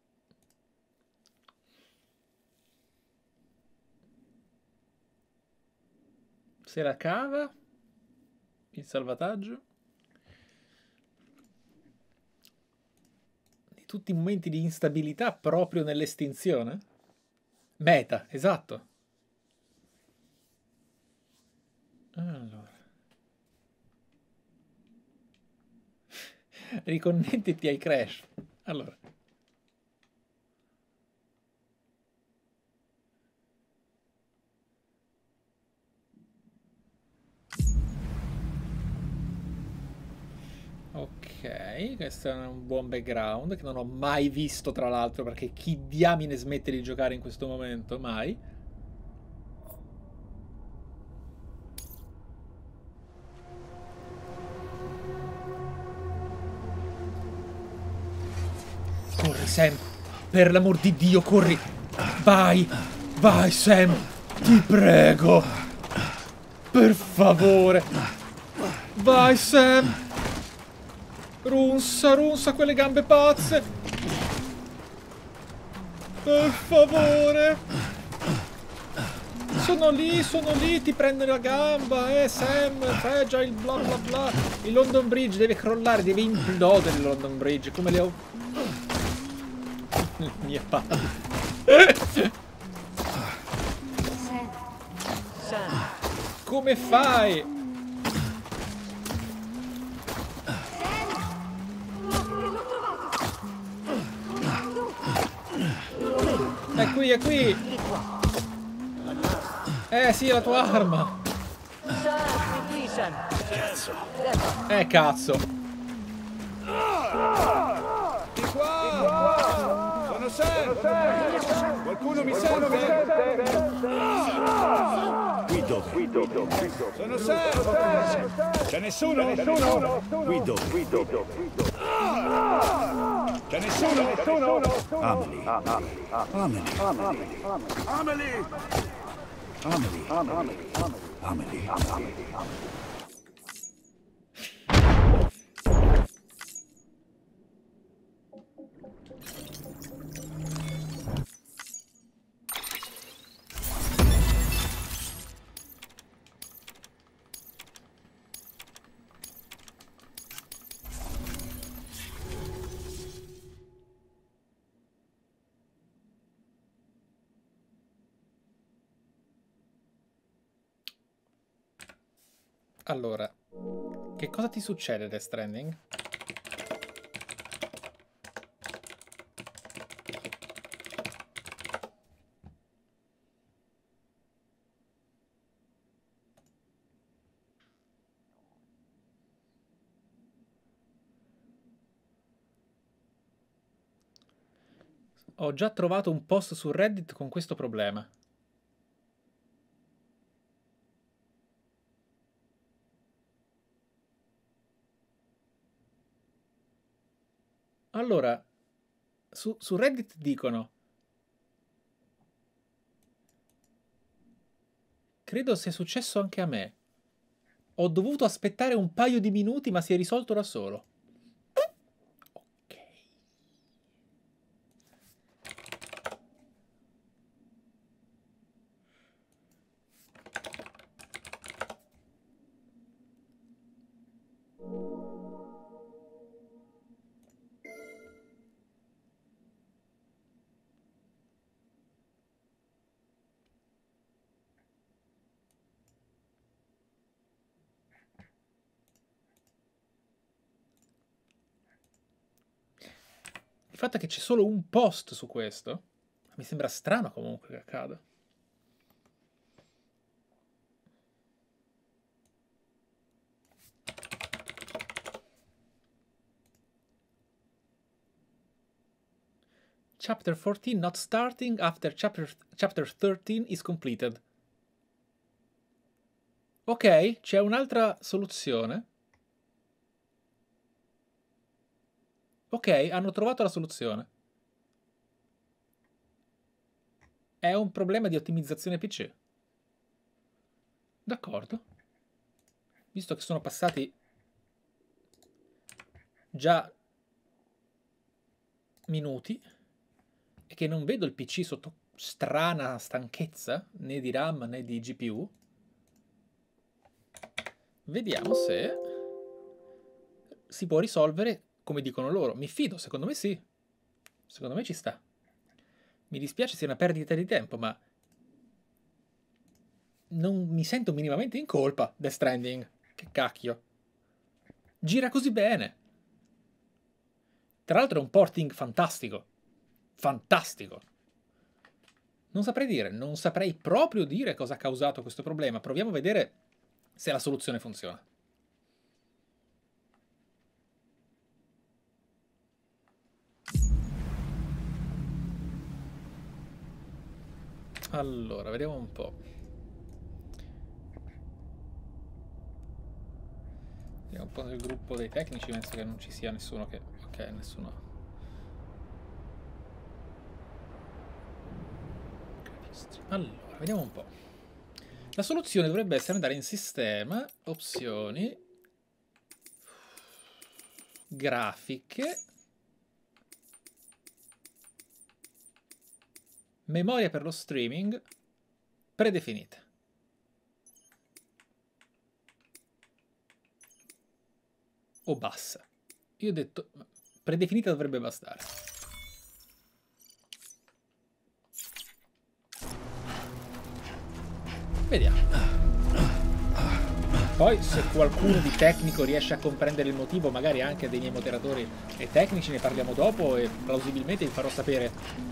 se la cava il salvataggio di tutti i momenti di instabilità proprio nell'estinzione? Meta, esatto. Allora, riconnettiti ai Crash. Allora, ok, questo è un buon background che non ho mai visto, tra l'altro, perché chi diamine smette di giocare in questo momento? Mai. Dai, Sam. Per l'amor di Dio, corri. Vai. Vai, Sam. Ti prego. Per favore. Vai, Sam. Runsa, runsa quelle gambe pazze. Per favore. Sono lì, sono lì, ti prende la gamba, eh, Sam, fai già il bla bla bla. Il London Bridge deve crollare, deve implodere il London Bridge, come le ho... Le mie palle. Come fai? È qui, è qui. Eh sì, è la tua arma. Eh cazzo. Di qua! Sono Sam! Qualcuno mi sente? Qui dove? Qui dove? Sono Sam! C'è nessuno? Nessuno? Qui dove? Qui dove? C'è nessuno? Nessuno? Amelie. Amelie. Amelie! Amelie. Amelie. Amelie. Amelie. Allora, che cosa ti succede, Death Stranding? Ho già trovato un post su Reddit con questo problema. Allora, su, su Reddit dicono: credo sia successo anche a me. Ho dovuto aspettare un paio di minuti, ma si è risolto da solo. Ok. Il fatto è che c'è solo un post su questo. Mi sembra strano comunque che accada. Chapter fourteen not starting after chapter, chapter thirteen is completed. Ok, c'è un'altra soluzione. Ok, hanno trovato la soluzione. È un problema di ottimizzazione P C. D'accordo. Visto che sono passati già minuti e che non vedo il P C sotto strana stanchezza, né di RAM né di G P U, vediamo se si può risolvere come dicono loro. Mi fido, secondo me sì. Secondo me ci sta. Mi dispiace sia una perdita di tempo, ma non mi sento minimamente in colpa. Death Stranding. Che cacchio. Gira così bene. Tra l'altro è un porting fantastico. Fantastico. Non saprei dire, non saprei proprio dire cosa ha causato questo problema. Proviamo a vedere se la soluzione funziona. Allora, vediamo un po'. Vediamo un po' nel gruppo dei tecnici, penso che non ci sia nessuno che... Ok, nessuno... Allora, vediamo un po'. La soluzione dovrebbe essere andare in sistema, opzioni, grafiche, memoria per lo streaming, predefinite. O bassa. Io ho detto predefinita dovrebbe bastare. Vediamo. Poi se qualcuno di tecnico riesce a comprendere il motivo, magari anche dei miei moderatori e tecnici, ne parliamo dopo e plausibilmente vi farò sapere.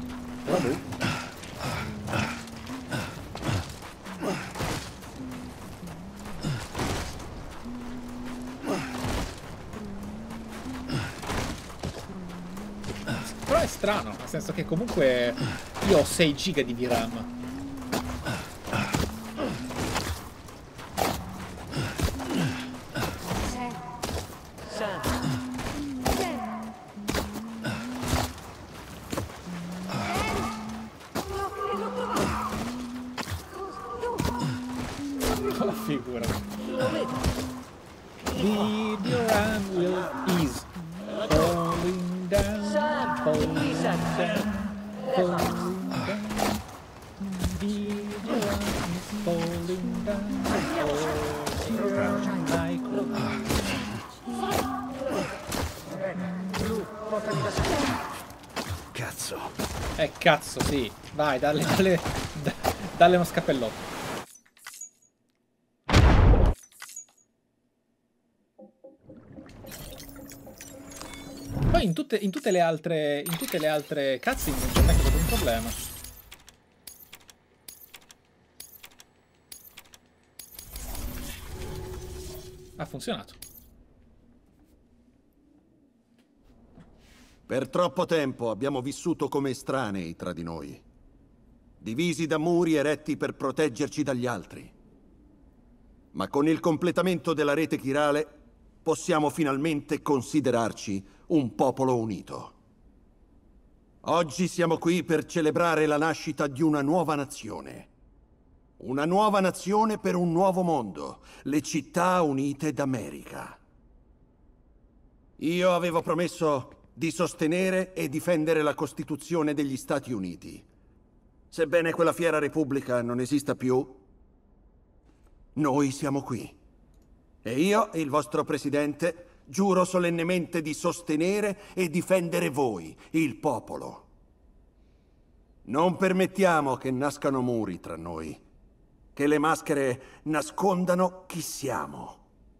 Però è strano, nel senso che comunque io ho sei giga di V RAM. Figura. Video RAM will ease. Falling down, falling down, falling down. Video RAM is falling down, falling down like Cazzo. Eh cazzo, sì. Vai, dalle, dalle, dalle uno scappellotto. Poi in tutte, in tutte le altre in tutte le altre cutscene non c'è mai stato un problema. Ha funzionato. Per troppo tempo abbiamo vissuto come estranei tra di noi, divisi da muri eretti per proteggerci dagli altri. Ma con il completamento della rete chirale possiamo finalmente considerarci un popolo unito. Oggi siamo qui per celebrare la nascita di una nuova nazione. Una nuova nazione per un nuovo mondo, le Città Unite d'America. Io avevo promesso di sostenere e difendere la Costituzione degli Stati Uniti. Sebbene quella fiera repubblica non esista più, noi siamo qui. E io, il vostro presidente, giuro solennemente di sostenere e difendere voi, il popolo. Non permettiamo che nascano muri tra noi, che le maschere nascondano chi siamo.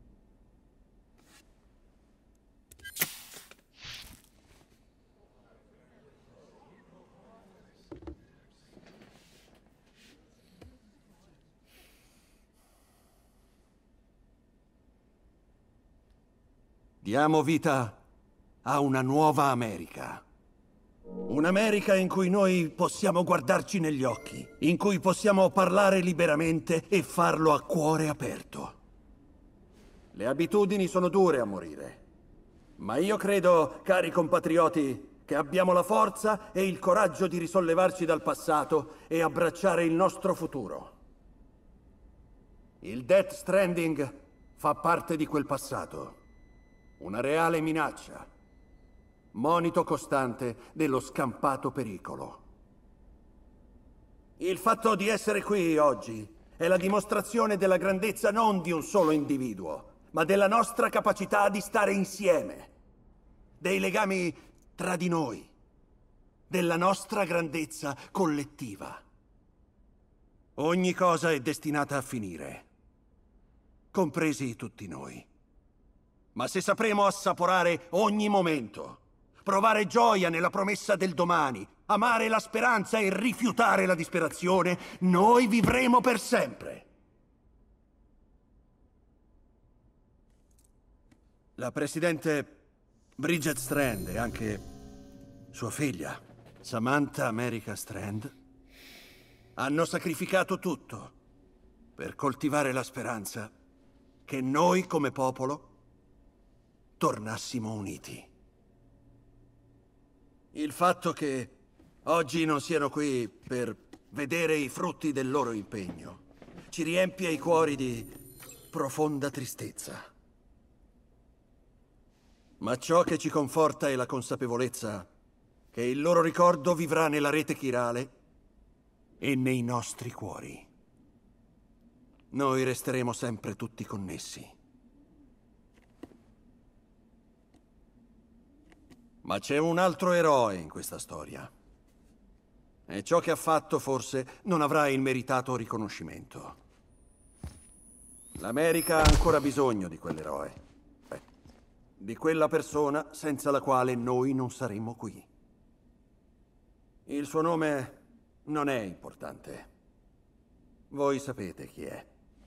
Diamo vita a una nuova America. Un'America in cui noi possiamo guardarci negli occhi, in cui possiamo parlare liberamente e farlo a cuore aperto. Le abitudini sono dure a morire, ma io credo, cari compatrioti, che abbiamo la forza e il coraggio di risollevarci dal passato e abbracciare il nostro futuro. Il Death Stranding fa parte di quel passato. Una reale minaccia, monito costante dello scampato pericolo. Il fatto di essere qui oggi è la dimostrazione della grandezza non di un solo individuo, ma della nostra capacità di stare insieme, dei legami tra di noi, della nostra grandezza collettiva. Ogni cosa è destinata a finire, compresi tutti noi. Ma se sapremo assaporare ogni momento, provare gioia nella promessa del domani, amare la speranza e rifiutare la disperazione, noi vivremo per sempre. La presidente Bridget Strand e anche sua figlia, Samantha America Strand, hanno sacrificato tutto per coltivare la speranza che noi come popolo tornassimo uniti. Il fatto che oggi non siano qui per vedere i frutti del loro impegno ci riempie i cuori di profonda tristezza. Ma ciò che ci conforta è la consapevolezza che il loro ricordo vivrà nella rete chirale e nei nostri cuori. Noi resteremo sempre tutti connessi. Ma c'è un altro eroe in questa storia. E ciò che ha fatto forse non avrà il meritato riconoscimento. L'America ha ancora bisogno di quell'eroe. Beh, di quella persona senza la quale noi non saremmo qui. Il suo nome non è importante. Voi sapete chi è.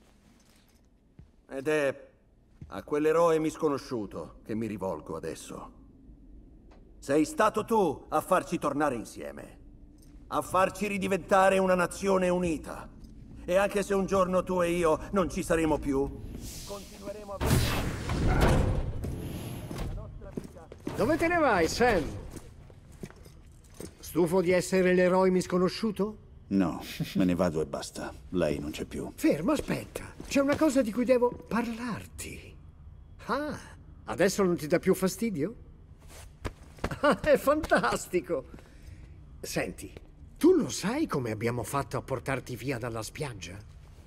Ed è a quell'eroe misconosciuto che mi rivolgo adesso. Sei stato tu a farci tornare insieme, a farci ridiventare una nazione unita. E anche se un giorno tu e io non ci saremo più, continueremo a vivere la nostra vita. Dove te ne vai, Sam? Stufo di essere l'eroe misconosciuto? No, me ne vado e basta. Lei non c'è più. Fermo, aspetta. C'è una cosa di cui devo parlarti. Ah, adesso non ti dà più fastidio? Ah, è fantastico! Senti, tu lo sai come abbiamo fatto a portarti via dalla spiaggia?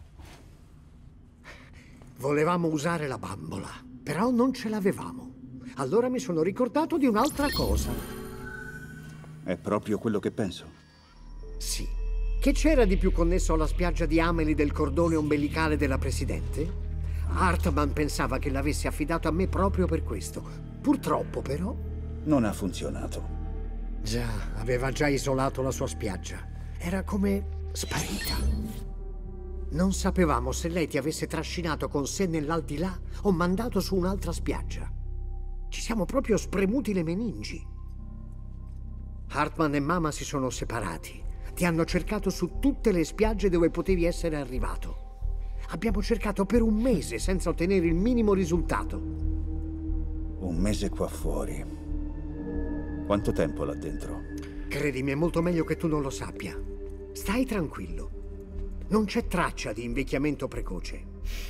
Volevamo usare la bambola, però non ce l'avevamo. Allora mi sono ricordato di un'altra cosa. È proprio quello che penso. Sì. Che c'era di più connesso alla spiaggia di Amelie del cordone ombelicale della Presidente? Hartman pensava che l'avesse affidato a me proprio per questo. Purtroppo, però... Non ha funzionato. Già, aveva già isolato la sua spiaggia. Era come sparita. Non sapevamo se lei ti avesse trascinato con sé nell'aldilà o mandato su un'altra spiaggia. Ci siamo proprio spremuti le meningi. Hartman e mamma si sono separati. Ti hanno cercato su tutte le spiagge dove potevi essere arrivato. Abbiamo cercato per un mese senza ottenere il minimo risultato. Un mese qua fuori. Quanto tempo là dentro? Credimi, è molto meglio che tu non lo sappia. Stai tranquillo. Non c'è traccia di invecchiamento precoce.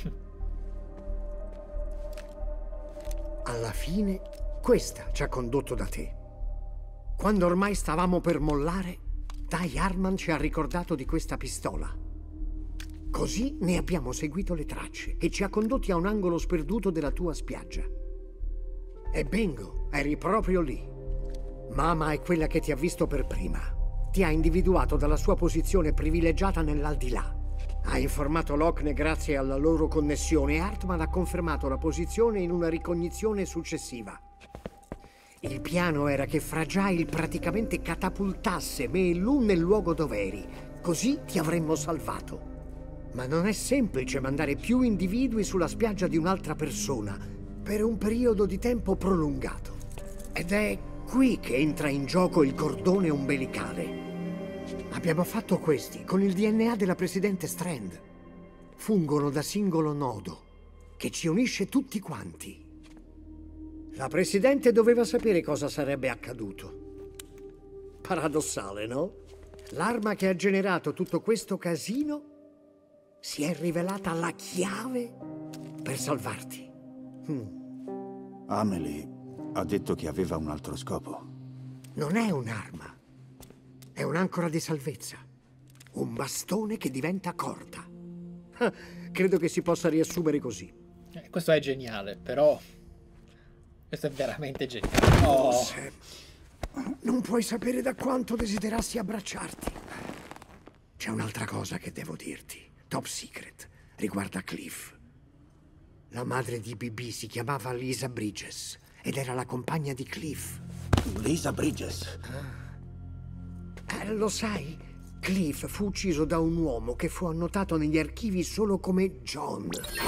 Alla fine, questa ci ha condotto da te. Quando ormai stavamo per mollare, Ty Hartman ci ha ricordato di questa pistola. Così ne abbiamo seguito le tracce e ci ha condotti a un angolo sperduto della tua spiaggia. E bingo, eri proprio lì. Mama è quella che ti ha visto per prima. Ti ha individuato dalla sua posizione privilegiata nell'aldilà. Ha informato Lockne grazie alla loro connessione e Hartman ha confermato la posizione in una ricognizione successiva. Il piano era che Fragile praticamente catapultasse me e Lou nel luogo dove eri. Così ti avremmo salvato. Ma non è semplice mandare più individui sulla spiaggia di un'altra persona per un periodo di tempo prolungato. Ed è qui che entra in gioco il cordone ombelicale. Abbiamo fatto questi con il D N A della Presidente Strand. Fungono da singolo nodo che ci unisce tutti quanti. La Presidente doveva sapere cosa sarebbe accaduto. Paradossale, no? L'arma che ha generato tutto questo casino si è rivelata la chiave per salvarti. Hmm. Amelie ha detto che aveva un altro scopo. Non è un'arma. È un'ancora di salvezza. Un bastone che diventa corda. Ah, credo che si possa riassumere così. Eh, questo è geniale, però... Questo è veramente geniale. Oh. Sam, non puoi sapere da quanto desiderassi abbracciarti. C'è un'altra cosa che devo dirti. Top secret. Riguarda Cliff. La madre di B B si chiamava Lisa Bridges ed era la compagna di Cliff. Lisa Bridges? Ah. Eh, lo sai? Cliff fu ucciso da un uomo che fu annotato negli archivi solo come John.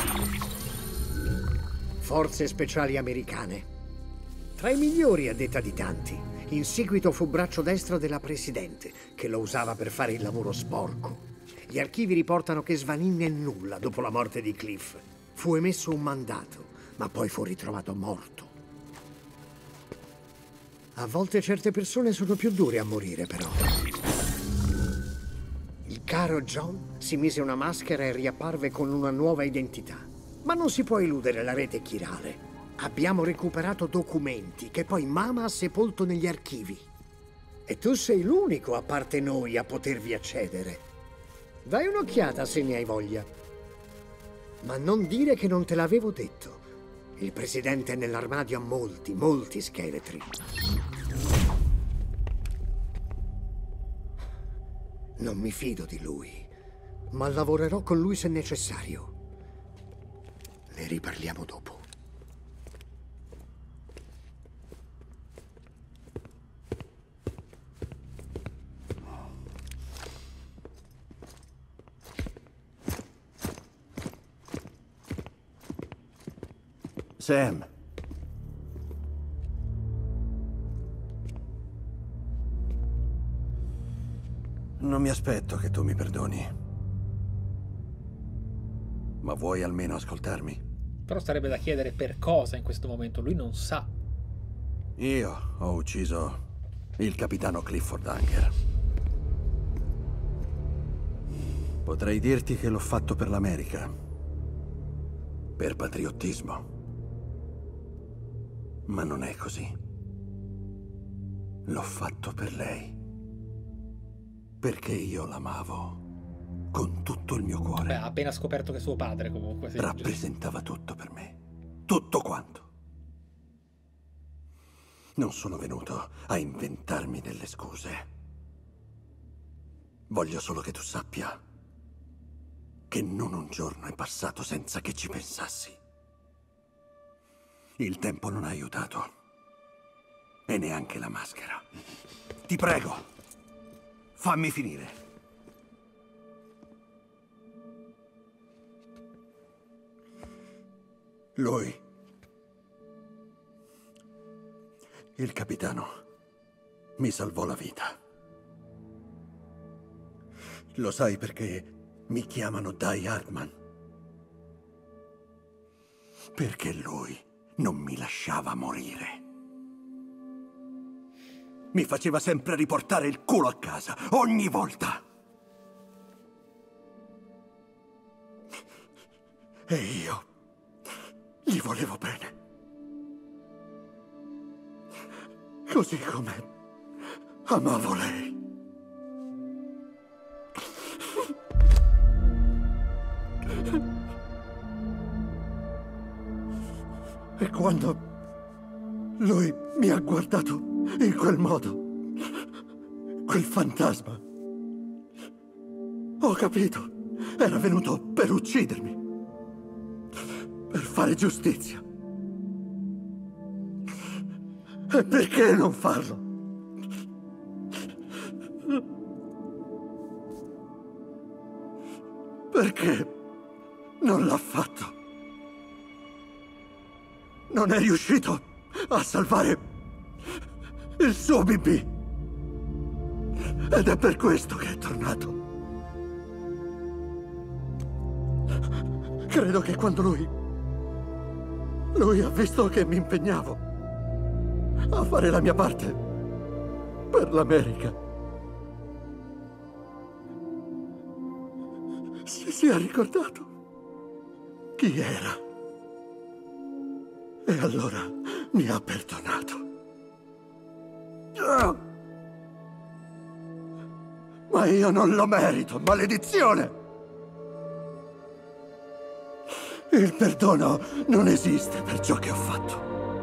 Forze speciali americane. Tra i migliori a detta di tanti. In seguito fu braccio destro della Presidente, che lo usava per fare il lavoro sporco. Gli archivi riportano che svanì nel nulla dopo la morte di Cliff. Fu emesso un mandato, ma poi fu ritrovato morto. A volte certe persone sono più dure a morire, però. Il caro John si mise una maschera e riapparve con una nuova identità. Ma non si può eludere la rete chirale. Abbiamo recuperato documenti che poi Mama ha sepolto negli archivi. E tu sei l'unico, a parte noi, a potervi accedere. Dai un'occhiata se ne hai voglia. Ma non dire che non te l'avevo detto. Il presidente nell'armadio ha molti, molti scheletri. Non mi fido di lui, ma lavorerò con lui se necessario. Ne riparliamo dopo. Sam. Non mi aspetto che tu mi perdoni. Ma vuoi almeno ascoltarmi? Però sarebbe da chiedere per cosa in questo momento. Lui non sa. Io ho ucciso il capitano Clifford Unger. Potrei dirti che l'ho fatto per l'America. Per patriottismo. Ma non è così. L'ho fatto per lei. Perché io l'amavo con tutto il mio cuore. Beh, ha appena scoperto che suo padre comunque. Sì, rappresentava tutto per me. Tutto quanto. Non sono venuto a inventarmi delle scuse. Voglio solo che tu sappia che non un giorno è passato senza che ci pensassi. Il tempo non ha aiutato. E neanche la maschera. Ti prego, fammi finire. Lui, il capitano, mi salvò la vita. Lo sai perché mi chiamano Die Hartman? Perché lui non mi lasciava morire. Mi faceva sempre riportare il culo a casa, ogni volta. E io gli volevo bene. Così come amavo lei. E quando lui mi ha guardato in quel modo, quel fantasma, ho capito, era venuto per uccidermi, per fare giustizia. E perché non farlo? Perché non l'ha fatto? Non è riuscito a salvare il suo bimbi. Ed è per questo che è tornato. Credo che quando lui... Lui ha visto che mi impegnavo a fare la mia parte per l'America, si sia ricordato chi era. E allora mi ha perdonato. Ma io non lo merito, maledizione! Il perdono non esiste per ciò che ho fatto.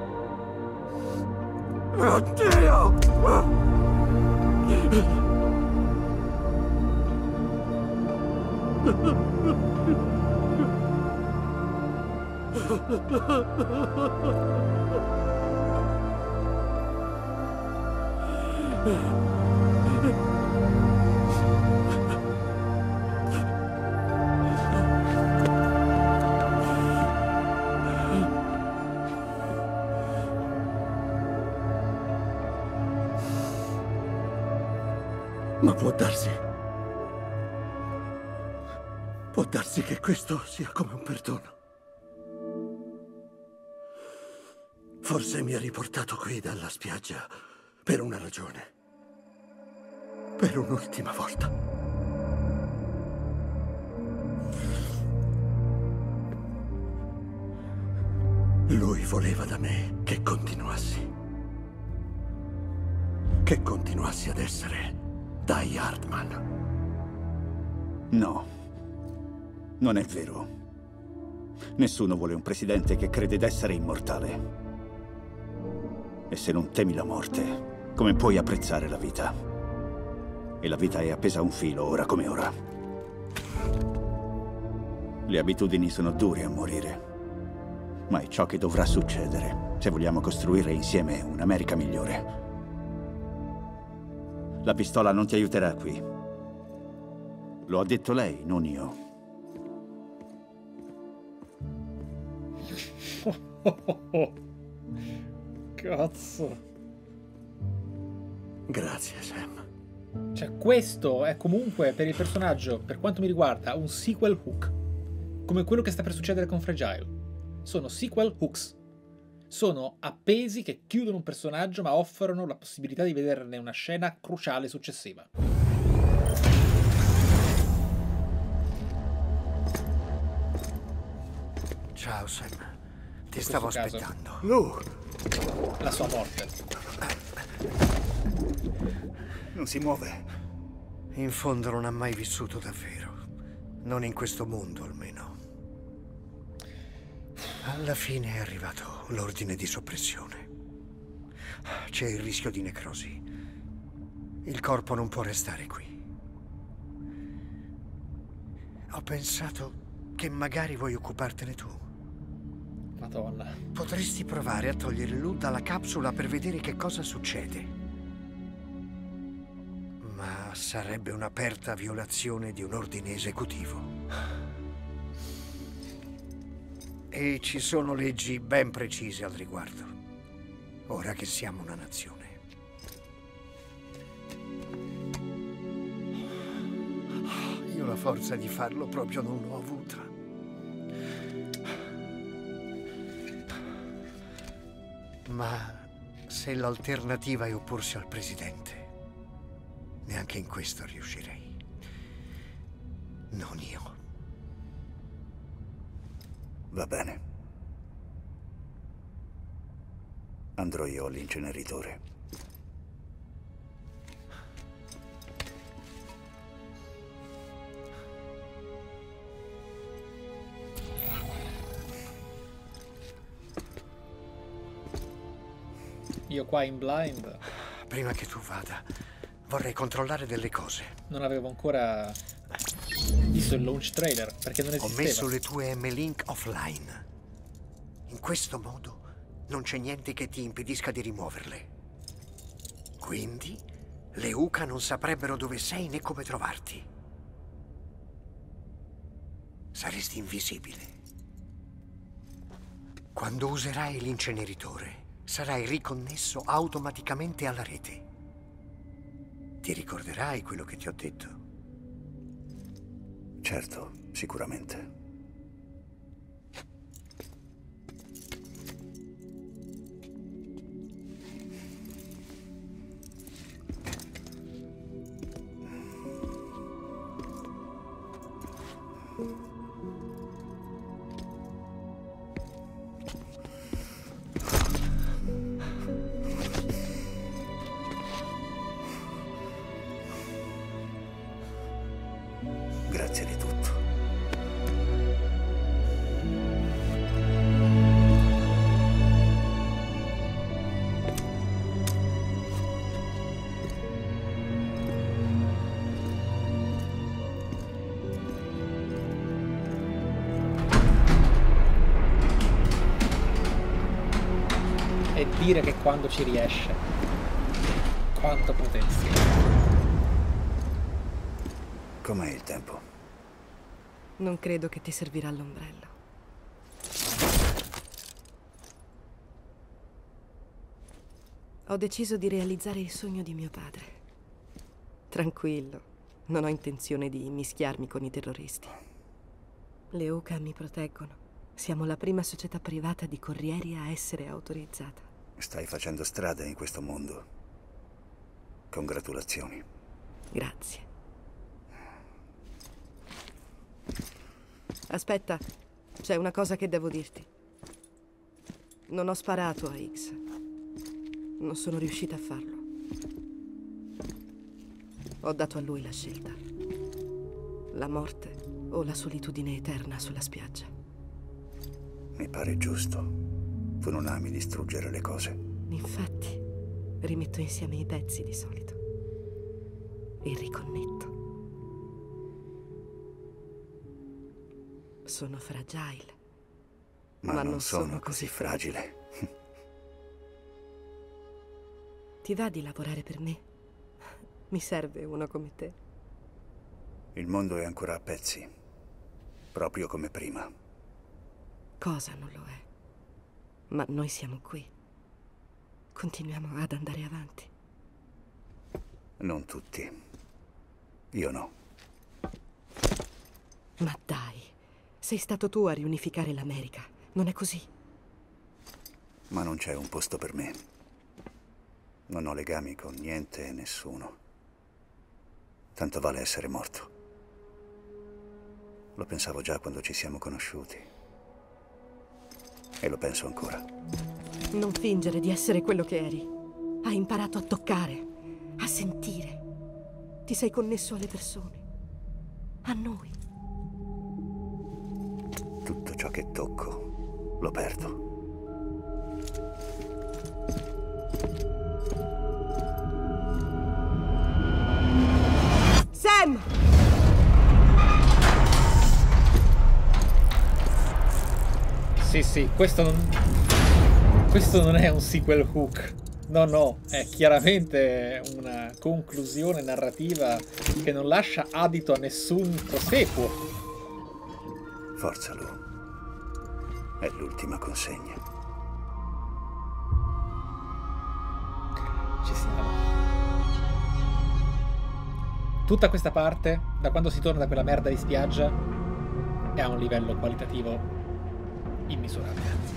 Oddio! Ma può darsi... Può darsi che questo sia come un perdono. Forse mi ha riportato qui dalla spiaggia per una ragione. Per un'ultima volta. Lui voleva da me che continuassi. Che continuassi ad essere Die Hardman. No, non è vero. Nessuno vuole un presidente che crede d'essere immortale. E se non temi la morte, come puoi apprezzare la vita? E la vita è appesa a un filo, ora come ora. Le abitudini sono dure a morire. Ma è ciò che dovrà succedere se vogliamo costruire insieme un'America migliore. La pistola non ti aiuterà qui. Lo ha detto lei, non io. Cazzo. Grazie, Sam. Cioè, questo è comunque per il personaggio, per quanto mi riguarda, un sequel hook. Come quello che sta per succedere con Fragile. Sono sequel hooks. Sono appesi che chiudono un personaggio ma offrono la possibilità di vederne una scena cruciale successiva. Ciao, Sam. Ti stavo caso. aspettando. Luke! La sua morte. Non si muove. In fondo non ha mai vissuto davvero. Non in questo mondo, almeno. Alla fine è arrivato l'ordine di soppressione. C'è il rischio di necrosi. Il corpo non può restare qui. Ho pensato che magari vuoi occupartene tu. Madonna. Potresti provare a togliere Lou dalla capsula per vedere che cosa succede. Ma sarebbe un'aperta violazione di un ordine esecutivo. E ci sono leggi ben precise al riguardo, ora che siamo una nazione. Io la forza di farlo proprio non l'ho avuta. Ma se l'alternativa è opporsi al presidente, neanche in questo riuscirei. Non io. Va bene. Andrò io all'inceneritore. Io qua in blind Prima che tu vada, vorrei controllare delle cose. non avevo ancora visto il launch trailer perché non Ho esisteva. messo le tue M-Link offline. In questo modo non c'è niente che ti impedisca di rimuoverle. Quindi le U C A non saprebbero dove sei né come trovarti. Saresti invisibile. Quando userai l'inceneritore, sarai riconnesso automaticamente alla rete. Ti ricorderai quello che ti ho detto? Certo, sicuramente. Grazie di tutto. E dire che quando ci riesce, quanto potenziale. Com'è il tempo? Non credo che ti servirà l'ombrello. Ho deciso di realizzare il sogno di mio padre. Tranquillo, non ho intenzione di mischiarmi con i terroristi. Le U C A mi proteggono. Siamo la prima società privata di corrieri a essere autorizzata. Stai facendo strada in questo mondo. Congratulazioni. Grazie. Aspetta, c'è una cosa che devo dirti. Non ho sparato a X. Non sono riuscita a farlo. Ho dato a lui la scelta. La morte o la solitudine eterna sulla spiaggia. Mi pare giusto. Tu non ami distruggere le cose. Infatti, rimetto insieme i pezzi di solito. E riconnetto. Sono fragile. Ma, Ma non, non sono, sono così così fragile. Ti va di lavorare per me? Mi serve uno come te. Il mondo è ancora a pezzi. Proprio come prima. Cosa non lo è? Ma noi siamo qui. Continuiamo ad andare avanti. Non tutti. Io no. Ma dai, sei stato tu a riunificare l'America, non è così? Ma non c'è un posto per me. Non ho legami con niente e nessuno. Tanto vale essere morto. Lo pensavo già quando ci siamo conosciuti. E lo penso ancora. Non fingere di essere quello che eri. Hai imparato a toccare, a sentire. Ti sei connesso alle persone. A noi. Tutto ciò che tocco lo perdo. Sam! Sì, sì, questo non... questo non è un sequel hook. No, no, è chiaramente una conclusione narrativa che non lascia adito a nessun proseguo. Forza, Lu. È l'ultima consegna. Ci siamo. Tutta questa parte, da quando si torna da quella merda di spiaggia, è a un livello qualitativo immisurabile.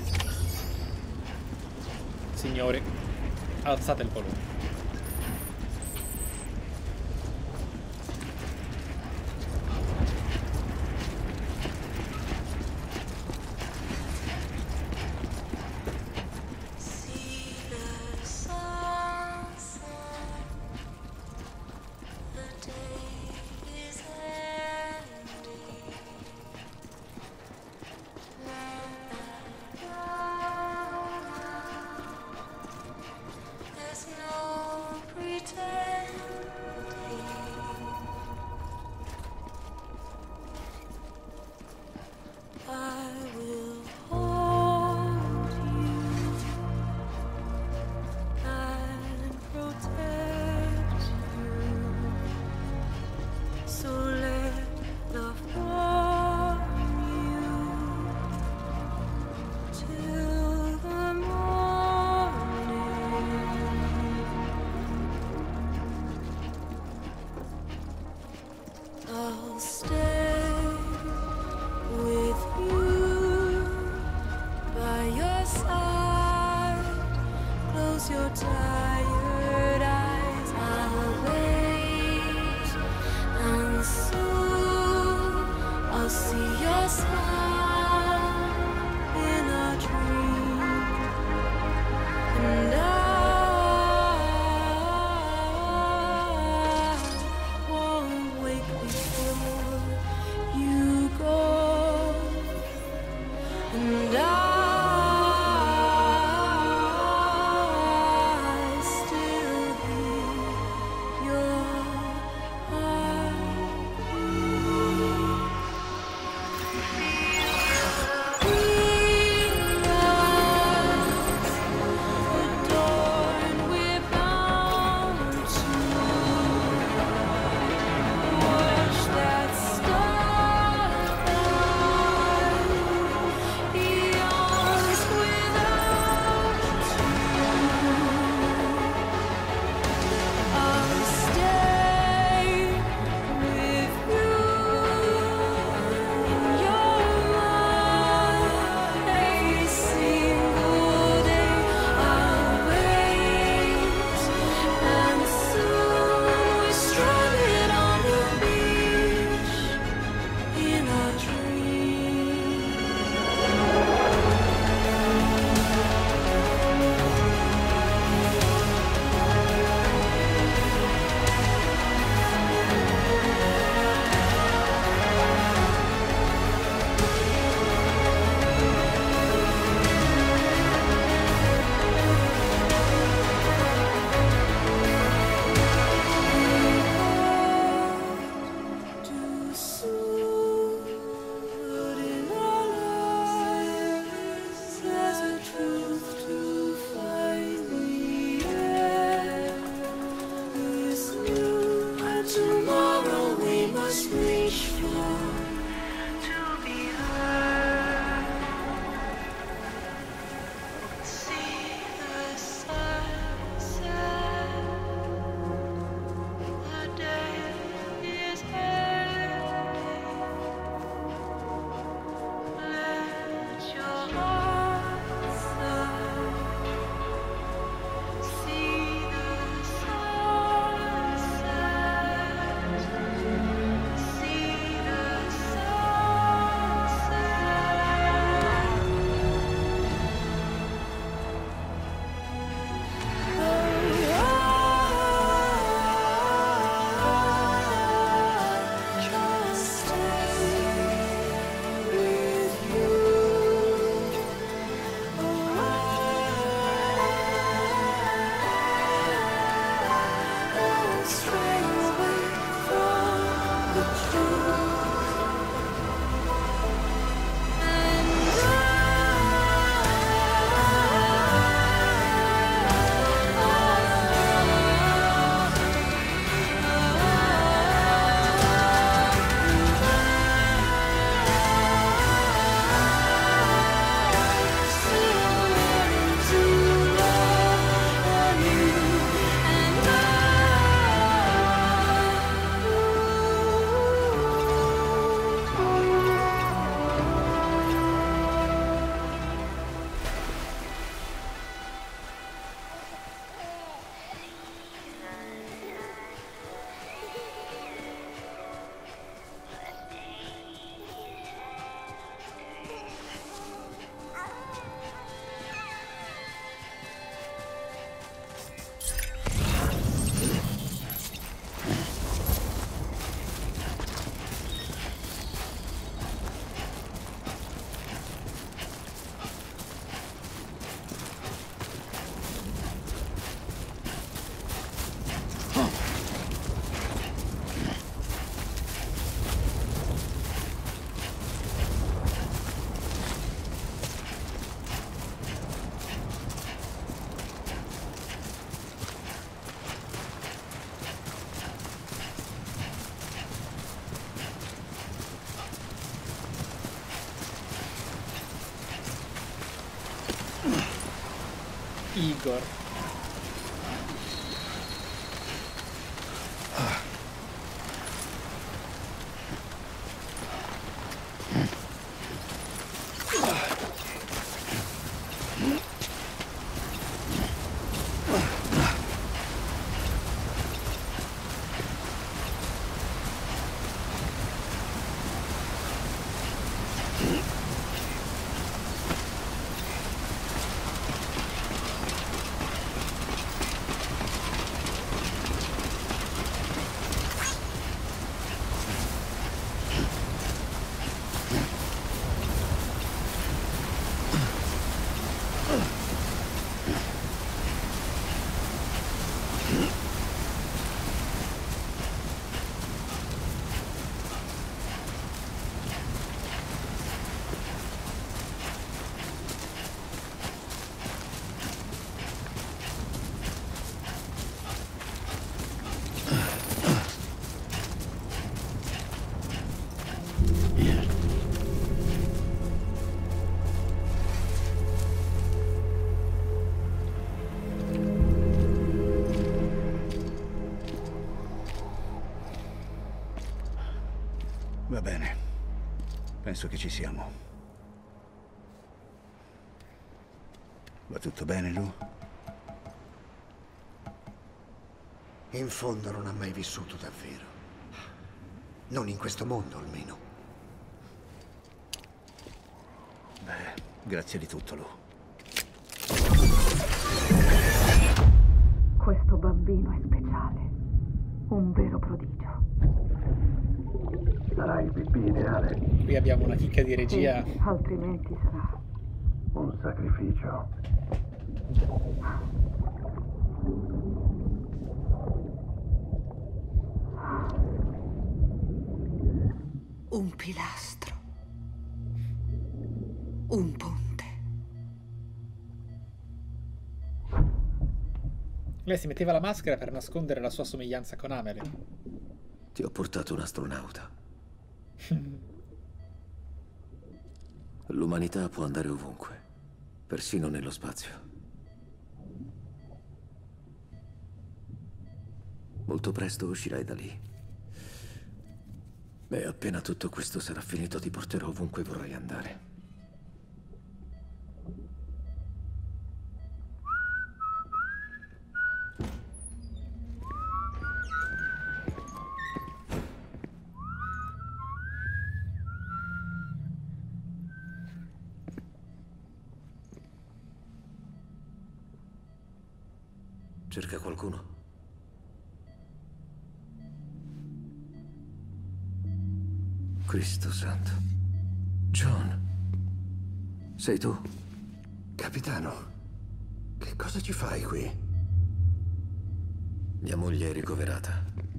Signori, alzate il volume. There's no Igor. Va bene. Penso che ci siamo. Va tutto bene, Lou? In fondo non ha mai vissuto davvero. Non in questo mondo, almeno. Beh, grazie di tutto, Lou. Questo bambino è speciale. Un vero prodigio. Sarà il B B ideale. Qui abbiamo una chicca di regia. Sì, altrimenti sarà Un sacrificio. un pilastro. Un ponte. Lei si metteva la maschera per nascondere la sua somiglianza con Amelie. Ti ho portato un astronauta. L'umanità può andare ovunque, persino nello spazio. Molto presto uscirai da lì. E appena tutto questo sarà finito, ti porterò ovunque vorrai andare. Cerca qualcuno? Cristo santo. John. Sei tu? Capitano, che cosa ci fai qui? Mia moglie è ricoverata.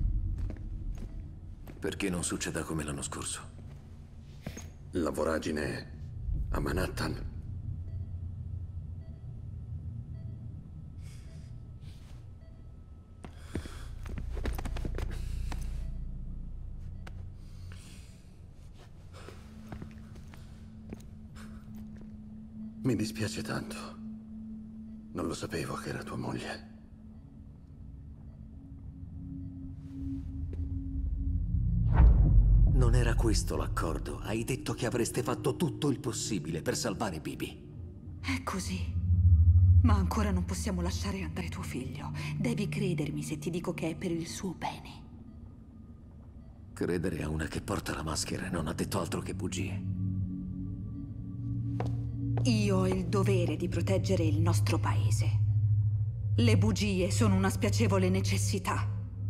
Perché non succeda come l'anno scorso. La voragine a Manhattan. Mi dispiace tanto. Non lo sapevo che era tua moglie. Non era questo l'accordo. Hai detto che avreste fatto tutto il possibile per salvare Bibi. È così. Ma ancora non possiamo lasciare andare tuo figlio. Devi credermi se ti dico che è per il suo bene. Credere a una che porta la maschera e non ha detto altro che bugie. Io ho il dovere di proteggere il nostro paese. Le bugie sono una spiacevole necessità.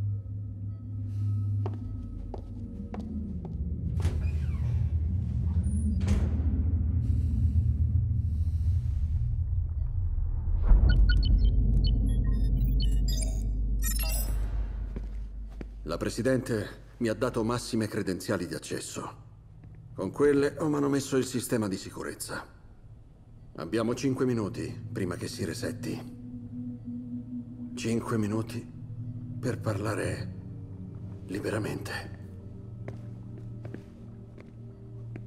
La Presidente mi ha dato massime credenziali di accesso. Con quelle ho manomesso il sistema di sicurezza. Abbiamo cinque minuti prima che si resetti. Cinque minuti per parlare liberamente.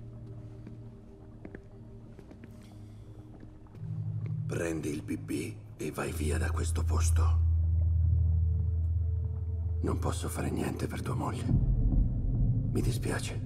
Prendi il B B e vai via da questo posto. Non posso fare niente per tua moglie. Mi dispiace.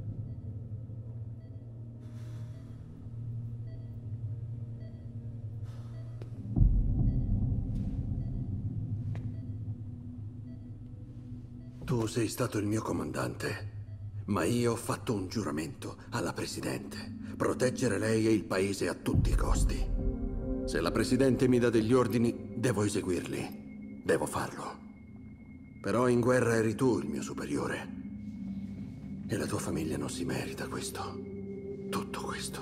Tu sei stato il mio comandante, ma io ho fatto un giuramento alla Presidente. Proteggere lei e il paese a tutti i costi. Se la Presidente mi dà degli ordini, devo eseguirli. Devo farlo. Però in guerra eri tu il mio superiore. E la tua famiglia non si merita questo. Tutto questo.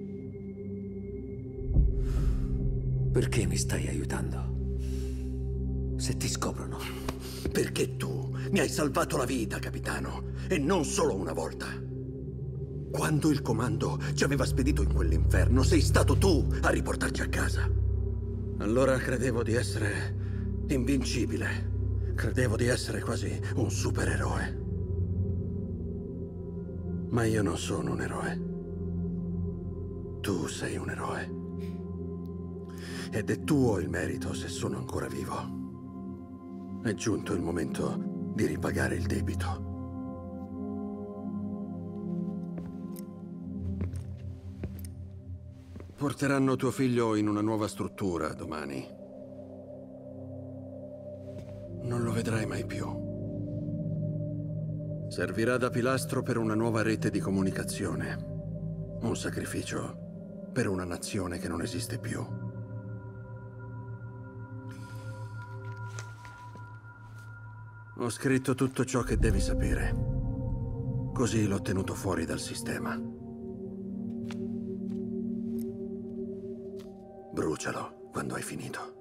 Perché mi stai aiutando? Se ti scoprono. Perché tu mi hai salvato la vita, capitano. E non solo una volta. Quando il comando ci aveva spedito in quell'inferno, sei stato tu a riportarci a casa. Allora credevo di essere invincibile. Credevo di essere quasi un supereroe. Ma io non sono un eroe. Tu sei un eroe. Ed è tuo il merito se sono ancora vivo. È giunto il momento di ripagare il debito. Porteranno tuo figlio in una nuova struttura domani. Non lo vedrai mai più. Servirà da pilastro per una nuova rete di comunicazione. Un sacrificio per una nazione che non esiste più. Ho scritto tutto ciò che devi sapere. Così l'ho tenuto fuori dal sistema. Brucialo quando hai finito.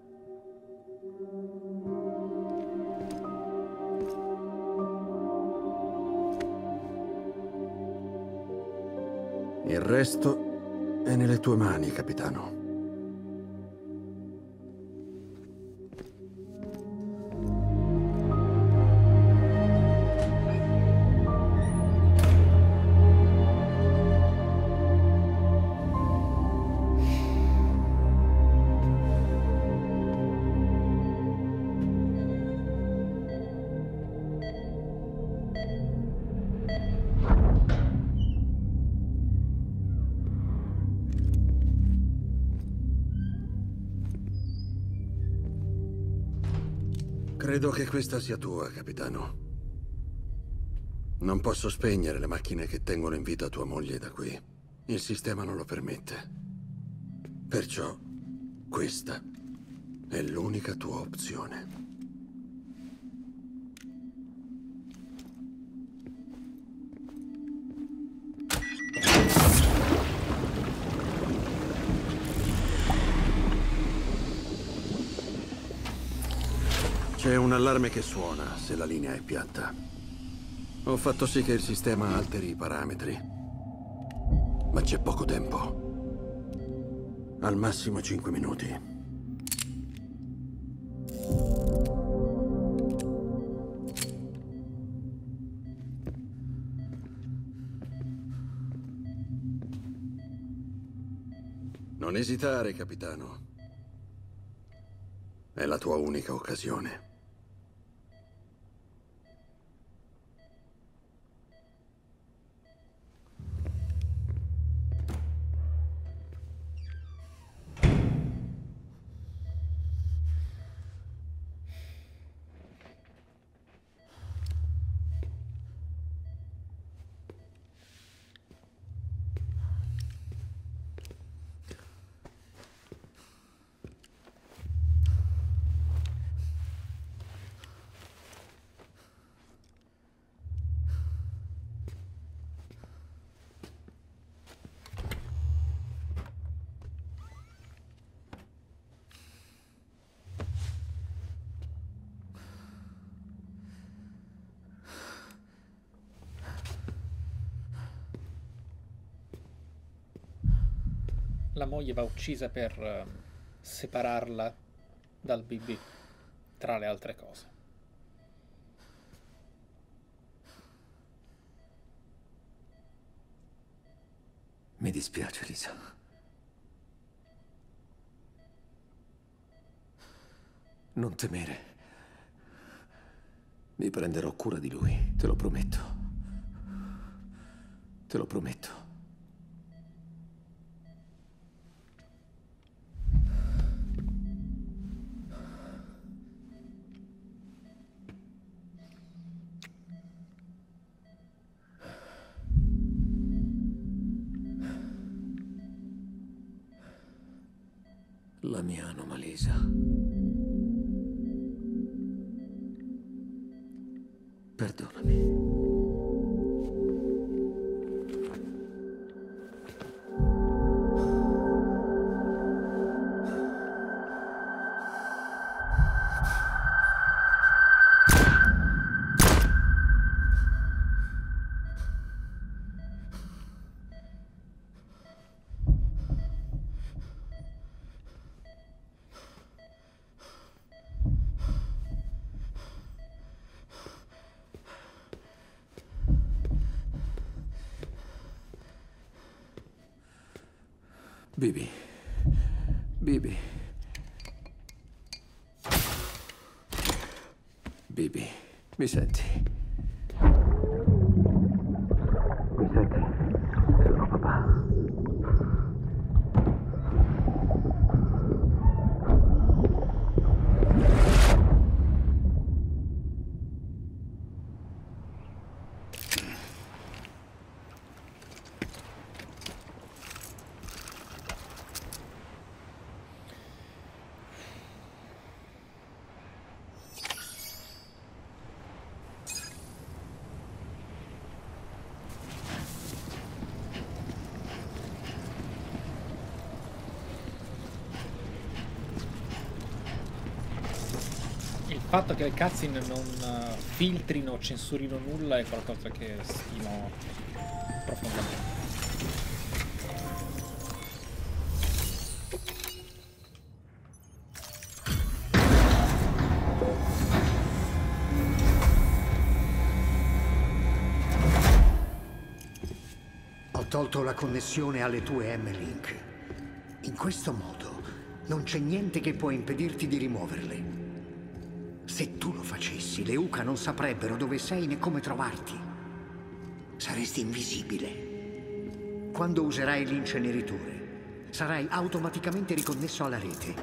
Il resto è nelle tue mani, capitano. Credo che questa sia tua, capitano. Non posso spegnere le macchine che tengono in vita tua moglie da qui. Il sistema non lo permette. Perciò, questa è l'unica tua opzione. C'è un allarme che suona se la linea è piatta. Ho fatto sì che il sistema alteri i parametri. Ma c'è poco tempo. Al massimo cinque minuti. Non esitare, capitano. È la tua unica occasione. La moglie va uccisa per uh, separarla dal B B, tra le altre cose. Mi dispiace, Lisa. Non temere. Mi prenderò cura di lui, te lo prometto. Te lo prometto. La mia anomalisa. Perdonami. Bibi. Bibi. Bibi, mi senti? Mi senti? Sono papà. Il fatto che le cutscene non uh, filtrino o censurino nulla è qualcosa che stimo profondamente. Ho tolto la connessione alle tue M-Link. In questo modo non c'è niente che può impedirti di rimuoverle. Se tu lo facessi, le Uka non saprebbero dove sei né come trovarti. Saresti invisibile. Quando userai l'inceneritore, sarai automaticamente riconnesso alla rete.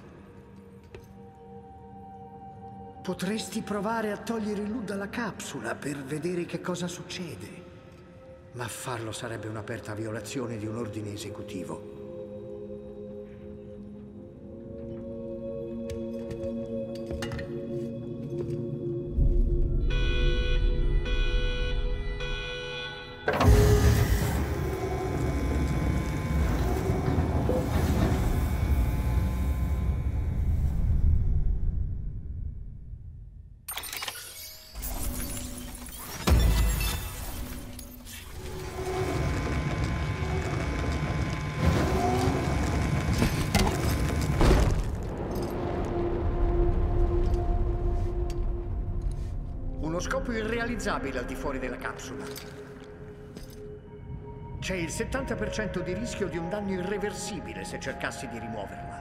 Potresti provare a togliere Lu dalla capsula per vedere che cosa succede. Ma farlo sarebbe un'aperta violazione di un ordine esecutivo. Uno scopo irrealizzabile al di fuori della capsula. C'è il settanta per cento di rischio di un danno irreversibile se cercassi di rimuoverla.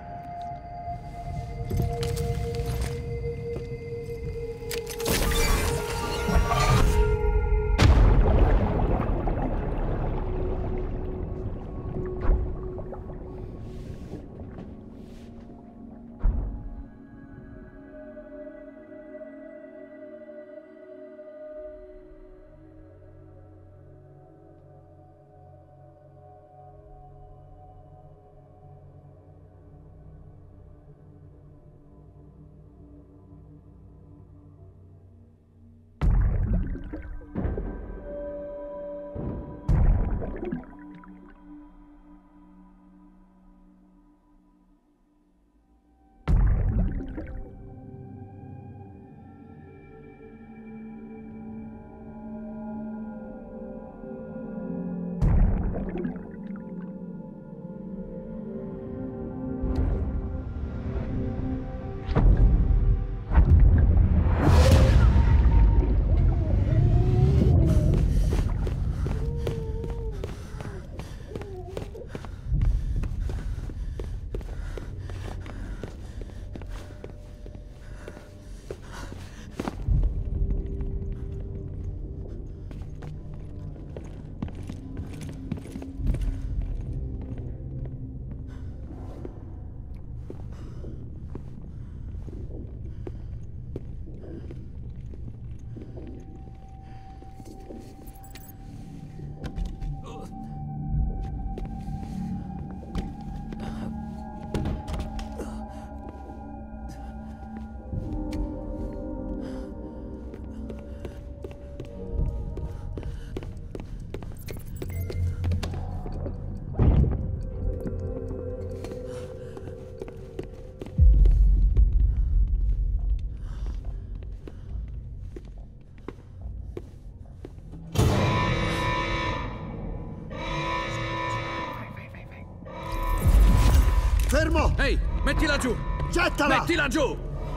Fermo! Ehi, mettila giù! Gettala! Mettila giù!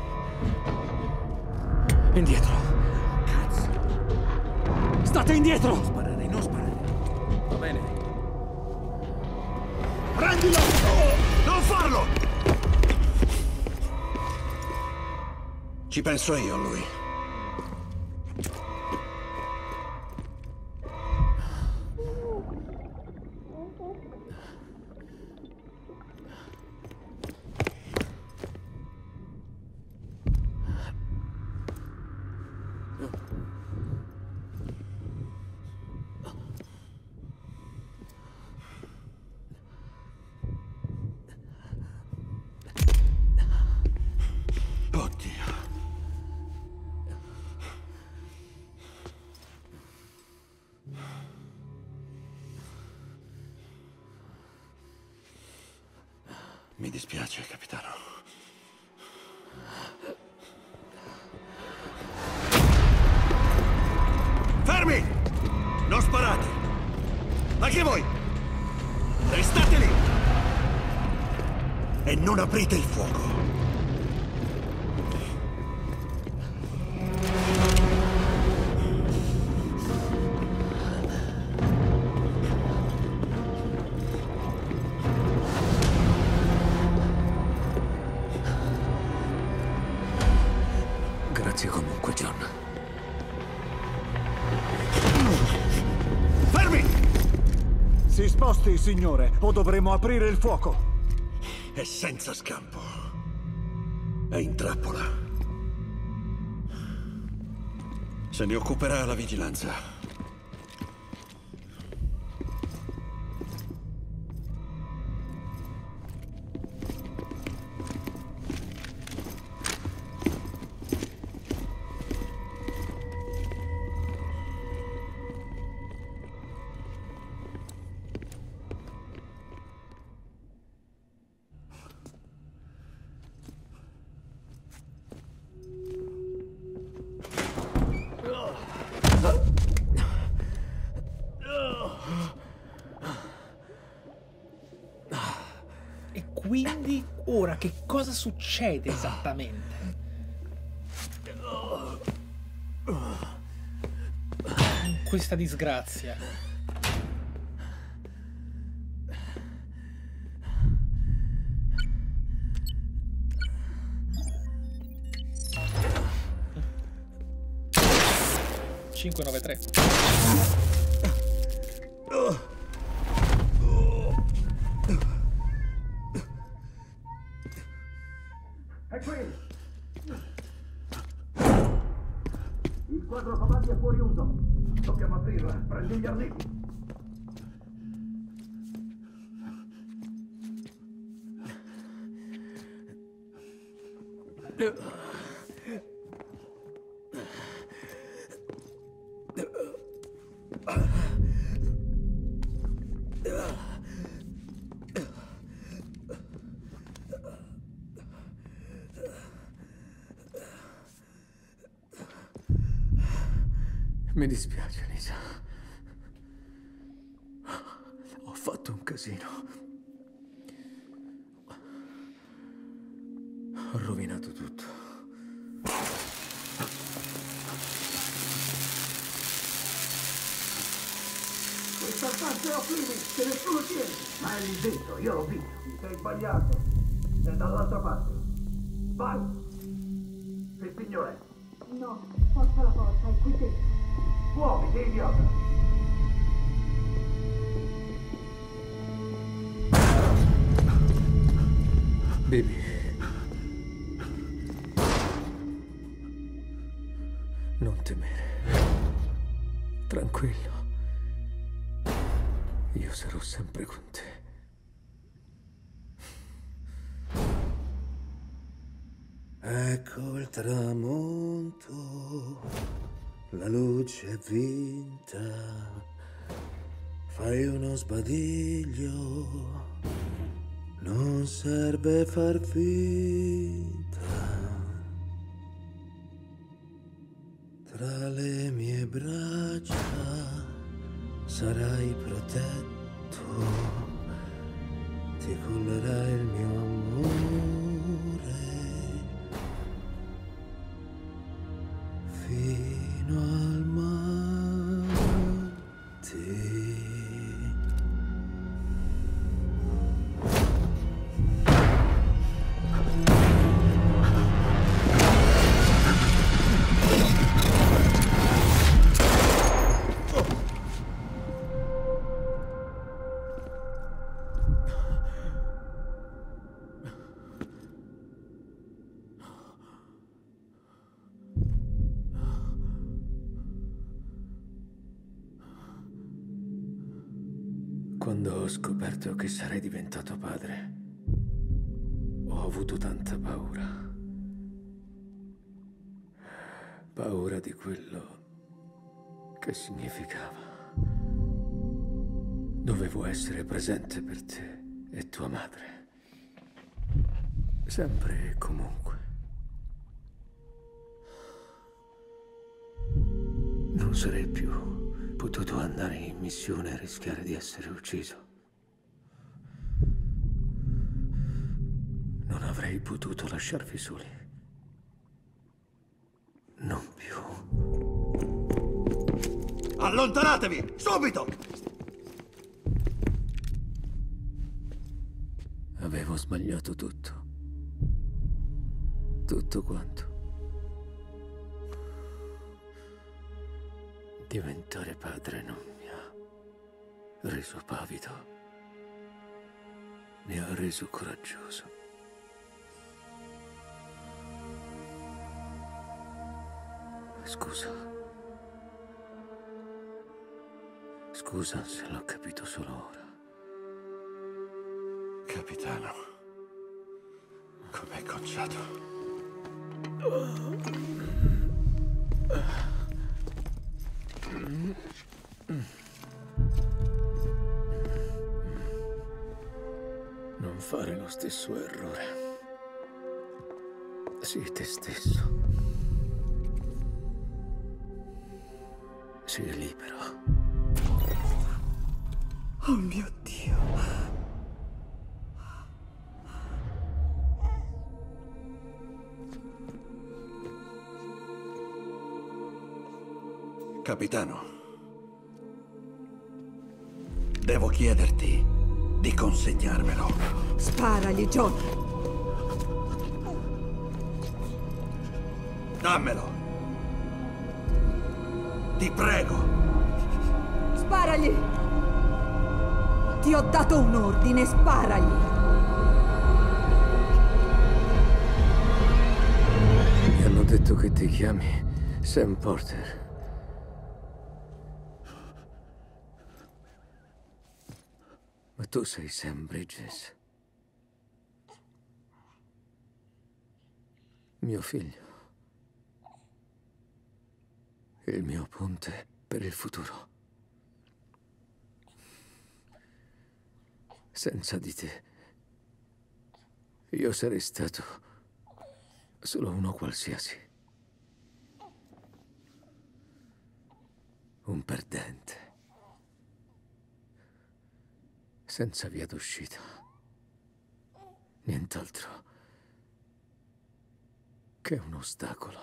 Indietro. Cazzo. State indietro! Non sparare, non sparare. Va bene. Prendilo! Non farlo! Ci penso io a lui. Mi dispiace, capitano. Fermi! Non sparate! Anche voi! Restate lì! E non aprite il fuoco. Grazie comunque, John. Fermi! Si sposti, signore, o dovremo aprire il fuoco. È senza scampo. È in trappola. Se ne occuperà la vigilanza. Quindi ora che cosa succede esattamente? In questa disgrazia. cinque nove tre. È qui! Il quadro comandi è fuori uso. Dobbiamo aprirla. Prendi gli arnesi. Mi dispiace, Lisa. Ho fatto un casino. Ho rovinato tutto. Questa stanza è off limits, che nessuno tiene. Ma è lì dentro, io l'ho visto. Ti sei sbagliato. È dall'altra parte. Vai! Sì, signore. No, forza la porta, è qui dentro. Muovi, sei idiota! Bibi. Non temere. Tranquillo. Io sarò sempre con te. Ecco il tramonto, la luce è vinta, fai uno sbadiglio, non serve far finta. Tra le mie braccia sarai protetto, ti cullerà il mio amore. ho scoperto che sarei diventato padre, ho avuto tanta paura. Paura di quello che significava. Dovevo essere presente per te e tua madre. Sempre e comunque. Non sarei più potuto andare in missione e rischiare di essere ucciso. Non avrei potuto lasciarvi soli. Non più. Allontanatevi! Subito! Avevo sbagliato tutto. Tutto quanto. Diventare padre non mi ha reso pavido. Mi ha reso coraggioso. Scusa. Scusa se l'ho capito solo ora. Capitano, com'è conciato? Non fare lo stesso errore. Sii te stesso. Sii libero. Oh mio Dio. Capitano, devo chiederti di consegnarmelo. Sparagli, John. Dammelo. Ti prego. Sparagli. Ti ho dato un ordine, sparagli. Mi hanno detto che ti chiami Sam Porter. Ma tu sei Sam Bridges. Mio figlio. Il mio ponte per il futuro. Senza di te, io sarei stato solo uno qualsiasi. Un perdente. Senza via d'uscita. Nient'altro che un ostacolo.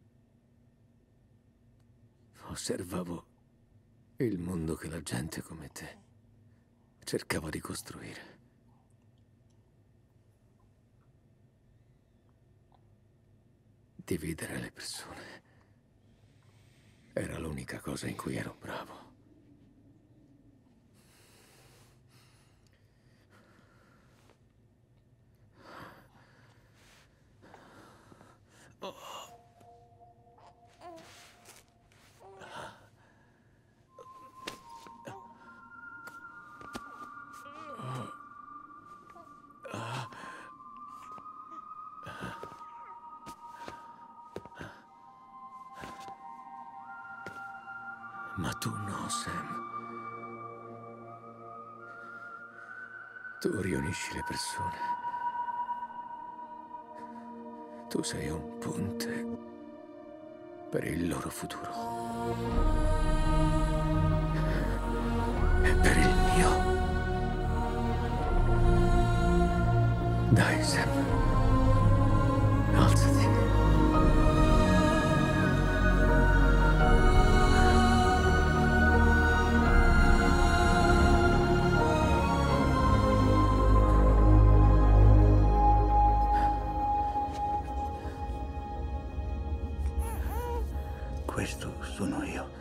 Osservavo il mondo che la gente come te cercava di costruire. Dividere le persone era l'unica cosa in cui ero bravo. Ma tu no, Sam. Tu riunisci le persone. Tu sei un ponte per il loro futuro. E per il mio. Dai, Sam. Alzati. Questo sono io.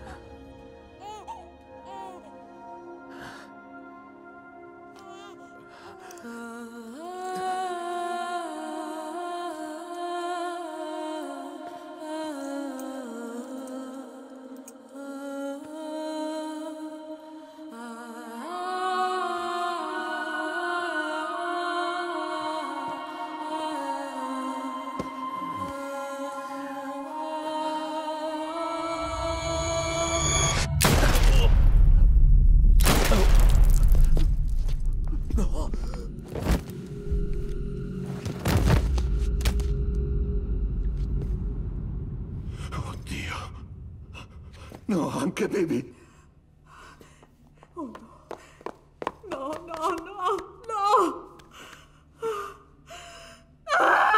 No, anche Bibi. Oh no. No, no, no, no. Ah!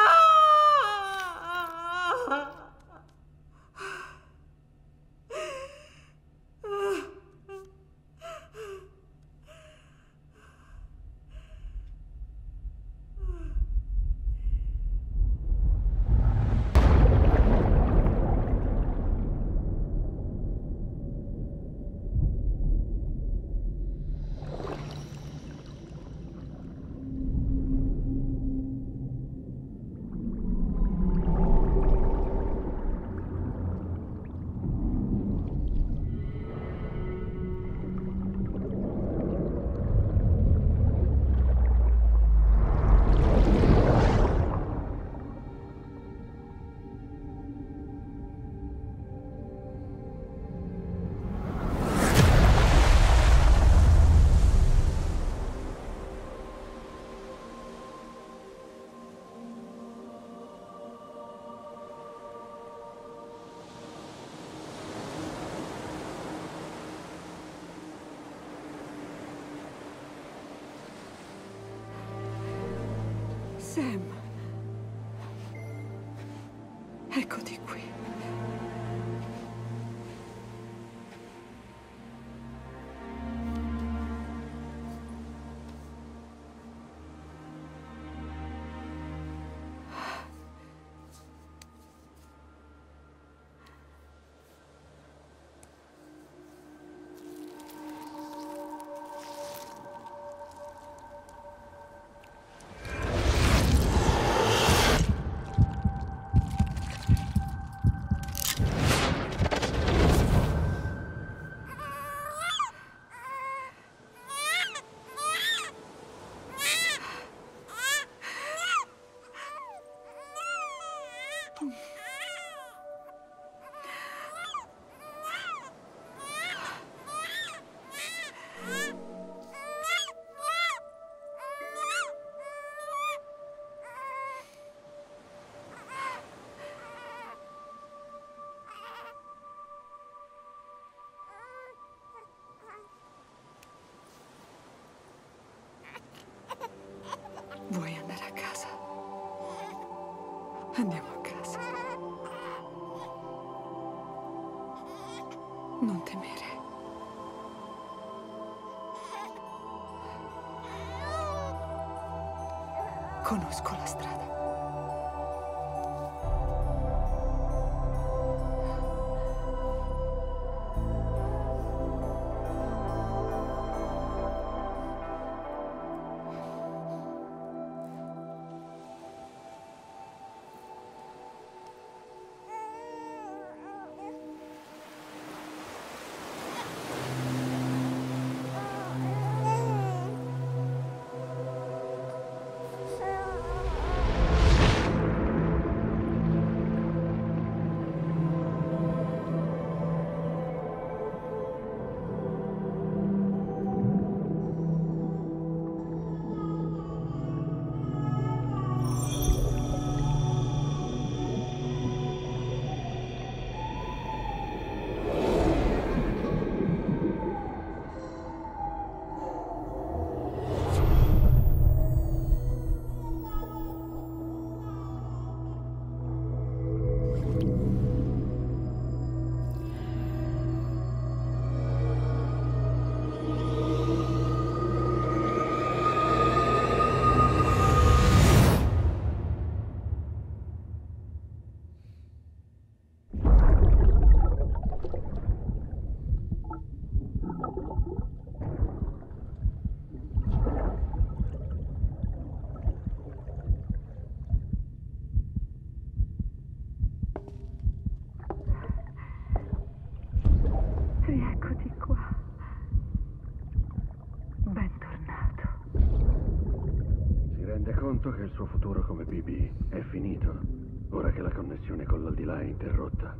Sam. Eccoti qui. Vuoi andare a casa? Andiamo a casa. Non temere. Conosco la strada. Rieccoci qua. Bentornato. Si rende conto che il suo futuro come Bibi è finito, ora che la connessione con l'aldilà è interrotta.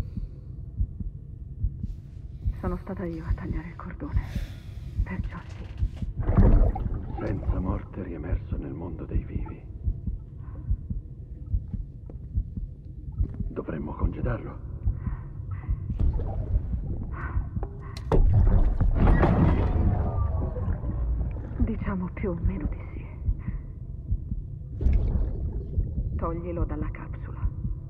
Sono stata io a tagliare il cordone. Perciò sì. Senza morte riemerso nel mondo dei vivi. Dovremmo congedarlo. Diciamo più o meno di sì. Toglilo dalla capsula.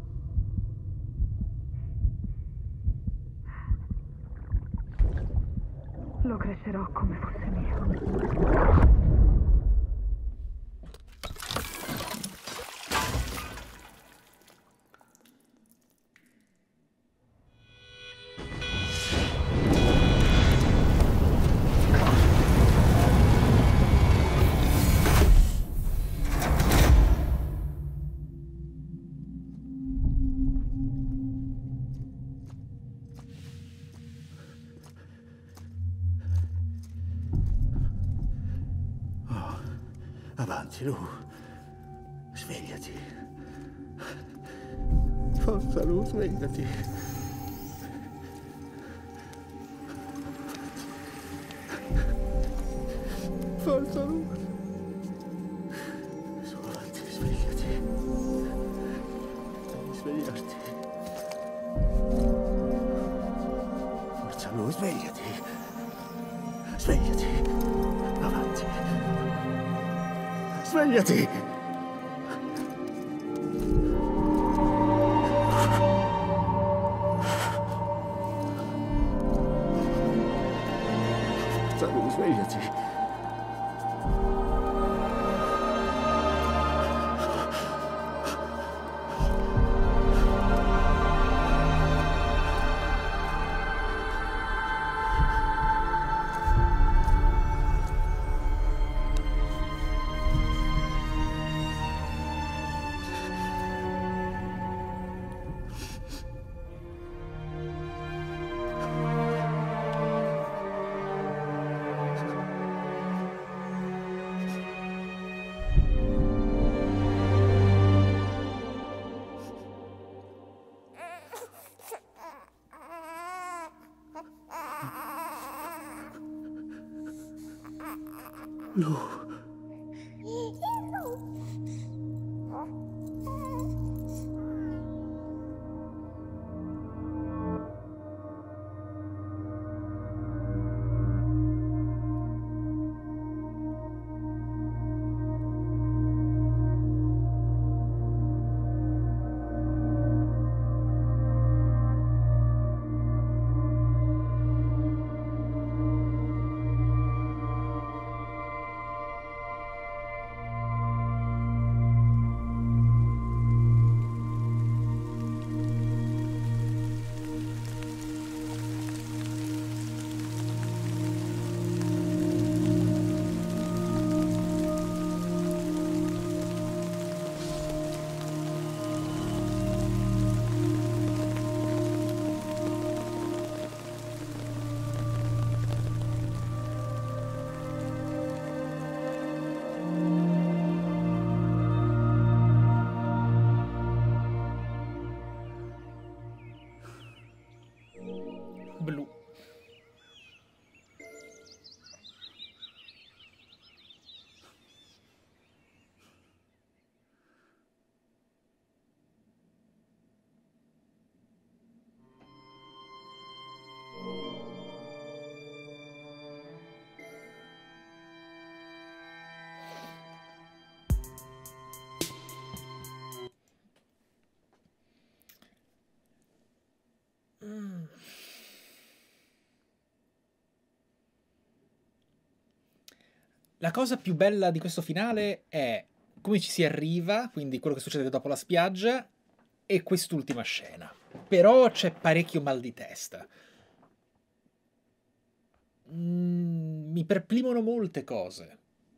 Lo crescerò come fosse mio. Avanti, Lu. Svegliati. Forza, Lu, svegliati. Forza, Lu. Su, avanti, svegliati. Devi svegliarti. Forza, Lu, svegliati. Svegliati. Avanti. Svegliati! Forza, Lu, svegliati! Lu. Blu. Mm. La cosa più bella di questo finale è come ci si arriva, quindi quello che succede dopo la spiaggia, e quest'ultima scena. Però c'è parecchio mal di testa. Mm, mi perplimono molte cose.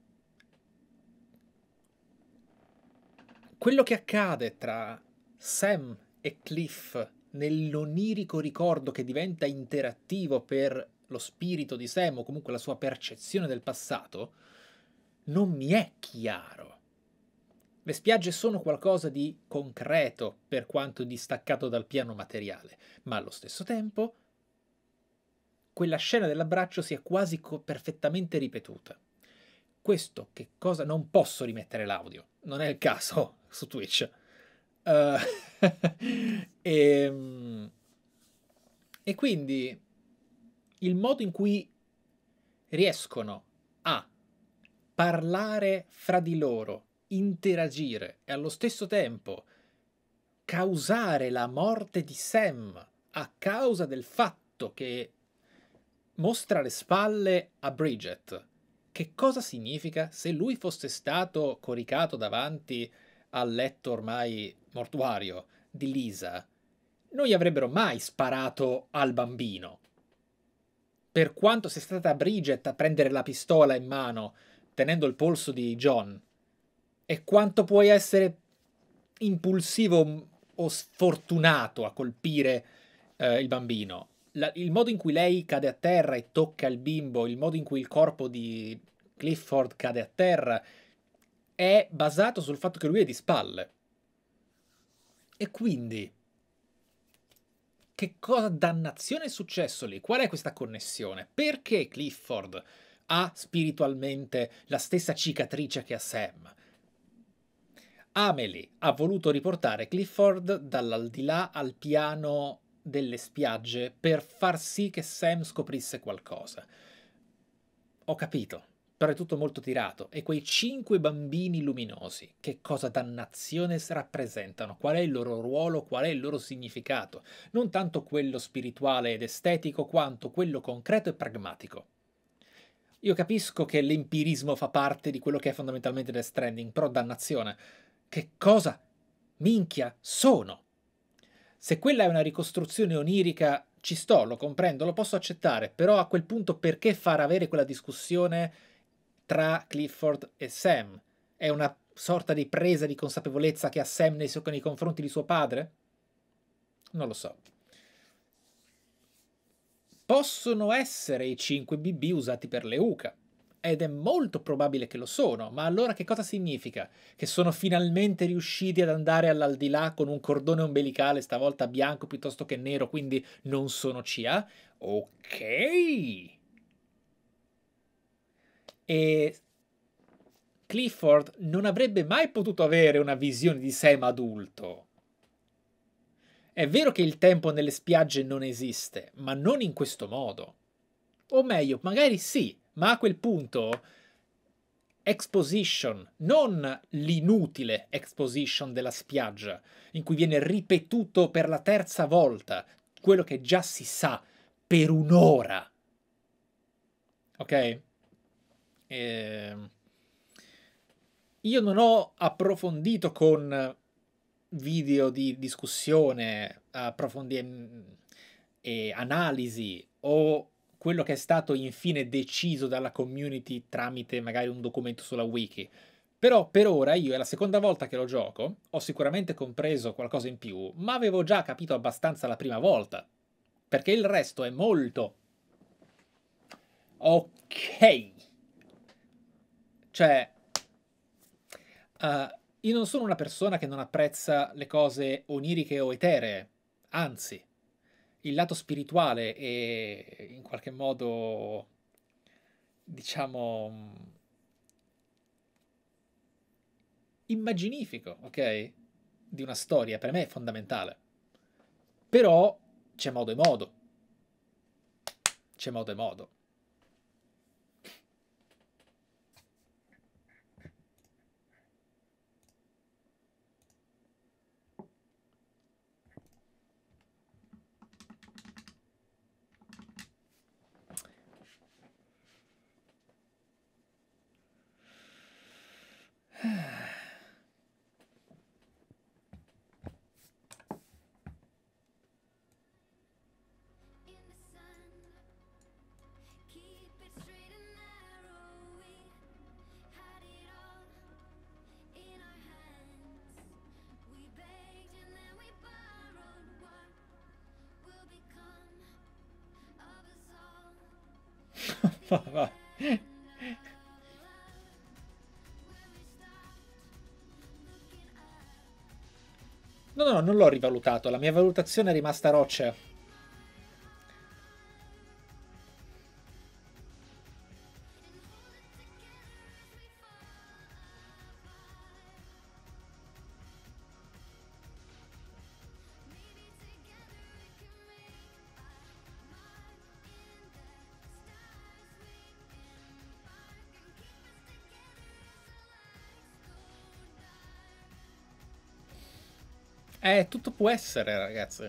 Quello che accade tra Sam e Cliff nell'onirico ricordo che diventa interattivo per lo spirito di Sam, o comunque la sua percezione del passato, non mi è chiaro. Le spiagge sono qualcosa di concreto per quanto distaccato dal piano materiale, ma allo stesso tempo quella scena dell'abbraccio si è quasi perfettamente ripetuta. Questo che cosa... Non posso rimettere l'audio, non è il caso su Twitch. Uh, e, e quindi il modo in cui riescono a parlare fra di loro, interagire e allo stesso tempo causare la morte di Sam a causa del fatto che mostra le spalle a Bridget. Che cosa significa? Se lui fosse stato coricato davanti al letto ormai mortuario di Lisa, non gli avrebbero mai sparato al bambino. Per quanto sia stata Bridget a prendere la pistola in mano, tenendo il polso di John, e quanto puoi essere impulsivo o sfortunato a colpire eh, il bambino. La, il modo in cui lei cade a terra e tocca il bimbo, il modo in cui il corpo di Clifford cade a terra, è basato sul fatto che lui è di spalle. E quindi, che cosa dannazione è successo lì? Qual è questa connessione? Perché Clifford ha spiritualmente la stessa cicatrice che ha Sam? Amelie ha voluto riportare Clifford dall'aldilà al piano delle spiagge per far sì che Sam scoprisse qualcosa. Ho capito, però è tutto molto tirato. E quei cinque bambini luminosi, che cosa dannazione rappresentano? Qual è il loro ruolo? Qual è il loro significato? Non tanto quello spirituale ed estetico, quanto quello concreto e pragmatico. Io capisco che l'empirismo fa parte di quello che è fondamentalmente Death Stranding, però dannazione, che cosa, minchia, sono? Se quella è una ricostruzione onirica, ci sto, lo comprendo, lo posso accettare, però a quel punto perché far avere quella discussione tra Clifford e Sam? È una sorta di presa di consapevolezza che ha Sam nei, nei confronti di suo padre? Non lo so. Possono essere i cinque B B usati per le U C A, ed è molto probabile che lo sono, ma allora che cosa significa? Che sono finalmente riusciti ad andare all'aldilà con un cordone ombelicale, stavolta bianco piuttosto che nero, quindi non sono C A? Ok! E Clifford non avrebbe mai potuto avere una visione di Sam adulto. È vero che il tempo nelle spiagge non esiste, ma non in questo modo. O meglio, magari sì, ma a quel punto exposition, non l'inutile exposition della spiaggia, in cui viene ripetuto per la terza volta quello che già si sa per un'ora. Ok? E... Io non ho approfondito con video di discussione, approfondimento e analisi o quello che è stato infine deciso dalla community tramite magari un documento sulla wiki. Però per ora io è la seconda volta che lo gioco, ho sicuramente compreso qualcosa in più, ma avevo già capito abbastanza la prima volta, perché il resto è molto ok. Cioè, uh, io non sono una persona che non apprezza le cose oniriche o eteree, anzi, il lato spirituale e in qualche modo, diciamo, immaginifico, ok? Di una storia, per me è fondamentale. Però c'è modo e modo. C'è modo e modo. Va. No, no, non l'ho rivalutato, la mia valutazione è rimasta roccia. Eh, tutto può essere, ragazzi.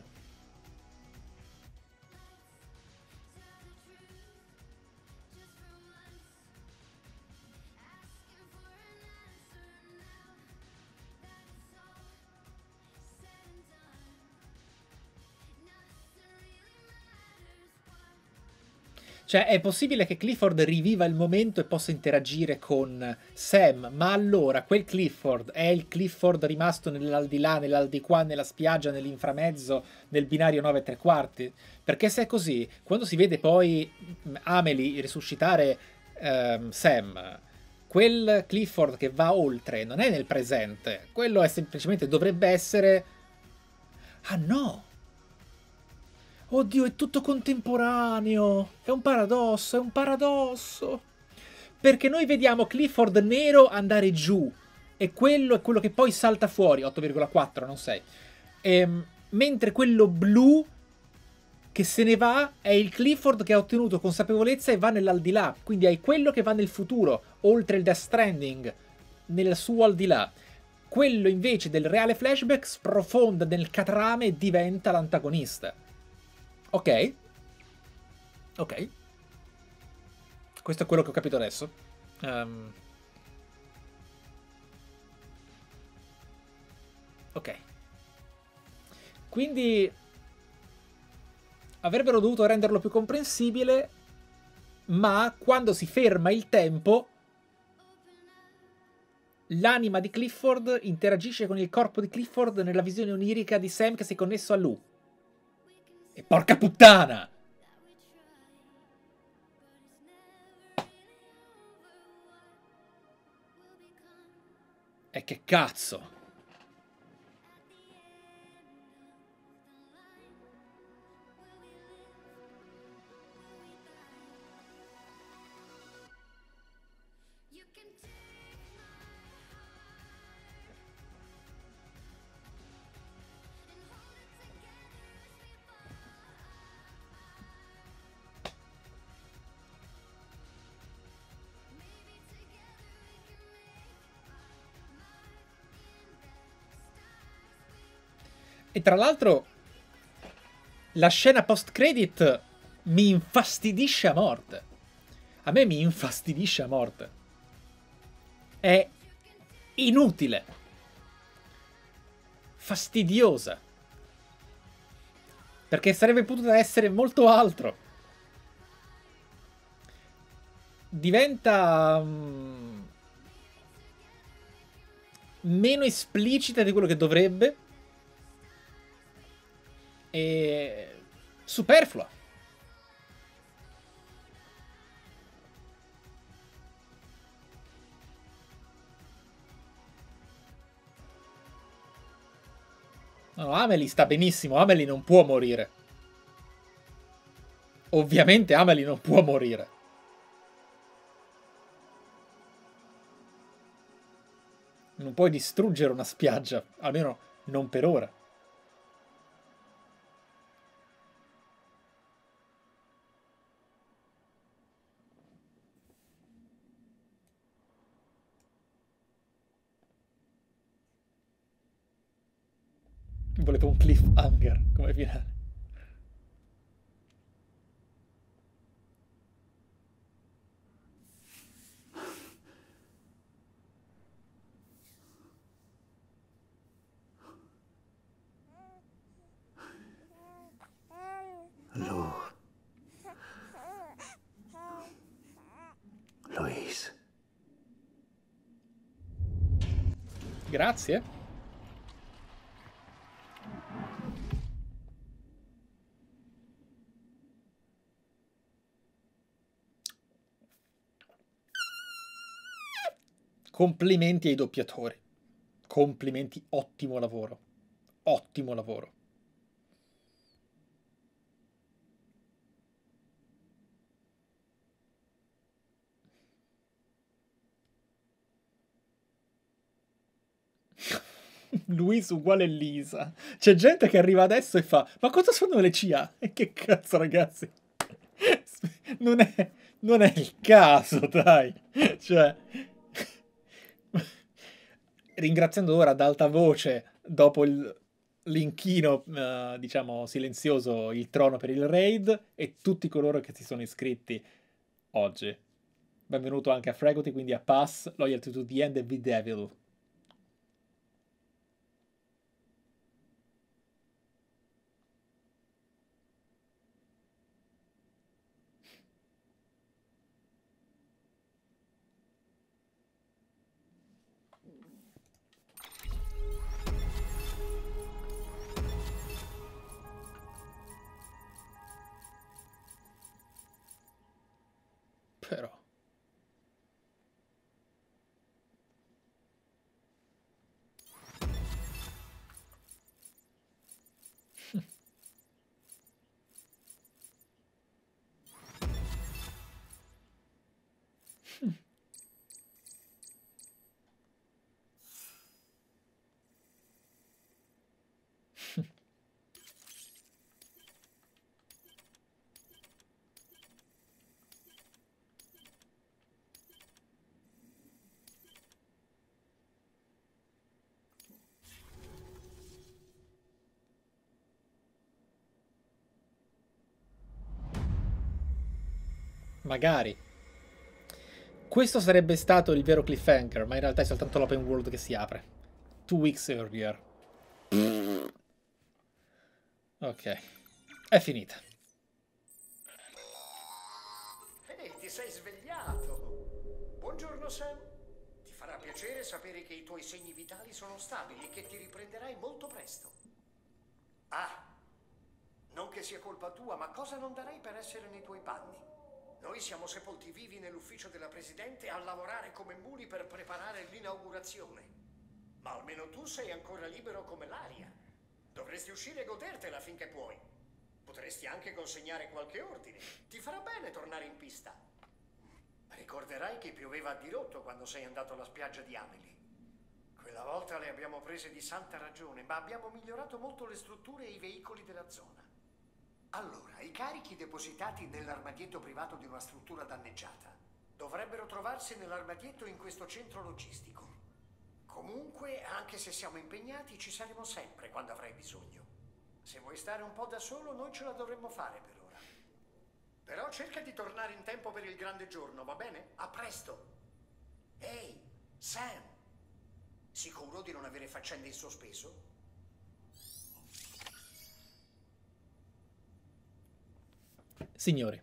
Cioè, è possibile che Clifford riviva il momento e possa interagire con Sam, ma allora quel Clifford è il Clifford rimasto nell'aldilà, nell'aldiquà, nella spiaggia, nell'inframezzo, nel binario nove e tre quarti? Perché se è così, quando si vede poi Amelie risuscitare ehm, Sam, quel Clifford che va oltre non è nel presente, quello è semplicemente, dovrebbe essere... Ah no! Oddio, è tutto contemporaneo. È un paradosso, è un paradosso. Perché noi vediamo Clifford nero andare giù. E quello è quello che poi salta fuori. otto virgola quattro, non sei. Ehm, mentre quello blu che se ne va è il Clifford che ha ottenuto consapevolezza e va nell'aldilà. Quindi hai quello che va nel futuro, oltre il Death Stranding, nel suo aldilà. Quello invece del reale flashback sprofonda nel catrame e diventa l'antagonista. Ok. Ok. Questo è quello che ho capito adesso. Um. Ok. Quindi avrebbero dovuto renderlo più comprensibile, ma quando si ferma il tempo, l'anima di Clifford interagisce con il corpo di Clifford nella visione onirica di Sam che si è connesso a lui. E porca puttana! E che cazzo? E tra l'altro la scena post-credit mi infastidisce a morte. A me mi infastidisce a morte. È inutile. Fastidiosa. Perché sarebbe potuta essere molto altro. Diventa um, meno esplicita di quello che dovrebbe. E superflua. No, Amelie sta benissimo. Amelie non può morire. Ovviamente Amelie non può morire. Non puoi distruggere una spiaggia, almeno non per ora. Volevo un cliffhanger come finale. Lu. Louise. Grazie. Complimenti ai doppiatori. Complimenti, ottimo lavoro. Ottimo lavoro. Luis uguale Lisa. C'è gente che arriva adesso e fa: ma cosa sono le C A? E che cazzo, ragazzi? Non è, non è il caso, dai. Cioè, ringraziando ora ad alta voce, dopo il l'inchino, uh, diciamo, silenzioso, il trono per il raid e tutti coloro che si sono iscritti oggi. Benvenuto anche a Fregoty, quindi a Pass, Loyalty to the End e V-Devil. Però magari questo sarebbe stato il vero cliffhanger, ma in realtà è soltanto l'open world che si apre. Two weeks earlier. Ok, è finita. Ehi, ti sei svegliato. Buongiorno, Sam. Ti farà piacere sapere che i tuoi segni vitali sono stabili e che ti riprenderai molto presto. Ah, non che sia colpa tua, ma cosa non darei per essere nei tuoi panni? Noi siamo sepolti vivi nell'ufficio della Presidente a lavorare come muli per preparare l'inaugurazione. Ma almeno tu sei ancora libero come l'aria. Dovresti uscire e godertela finché puoi. Potresti anche consegnare qualche ordine. Ti farà bene tornare in pista. Ricorderai che pioveva a dirotto quando sei andato alla spiaggia di Amelie. Quella volta le abbiamo prese di santa ragione, ma abbiamo migliorato molto le strutture e i veicoli della zona. Allora, i carichi depositati nell'armadietto privato di una struttura danneggiata dovrebbero trovarsi nell'armadietto in questo centro logistico. Comunque, anche se siamo impegnati, ci saremo sempre quando avrai bisogno. Se vuoi stare un po' da solo, noi ce la dovremmo fare per ora. Però cerca di tornare in tempo per il grande giorno, va bene? A presto! Ehi, Sam! Sicuro di non avere faccende in sospeso? Signori,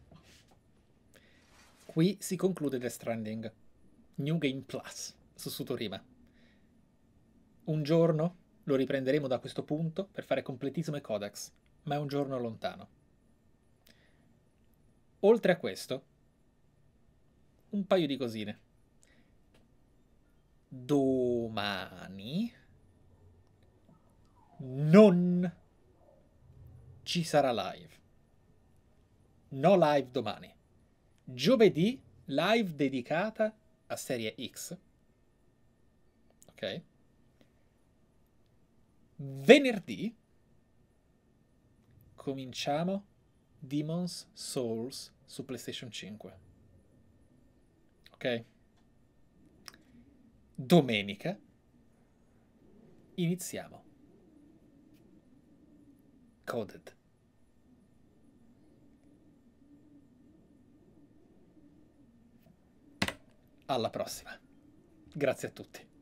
qui si conclude Death Stranding New Game Plus su Sutorima. Un giorno lo riprenderemo da questo punto per fare completismo e codex, ma è un giorno lontano. Oltre a questo, un paio di cosine. Domani non ci sarà live. No live domani. Giovedì live dedicata a Serie X. Ok. Venerdì cominciamo Demon's Souls su PlayStation cinque. Ok. Domenica iniziamo Coded. Alla prossima. Grazie a tutti.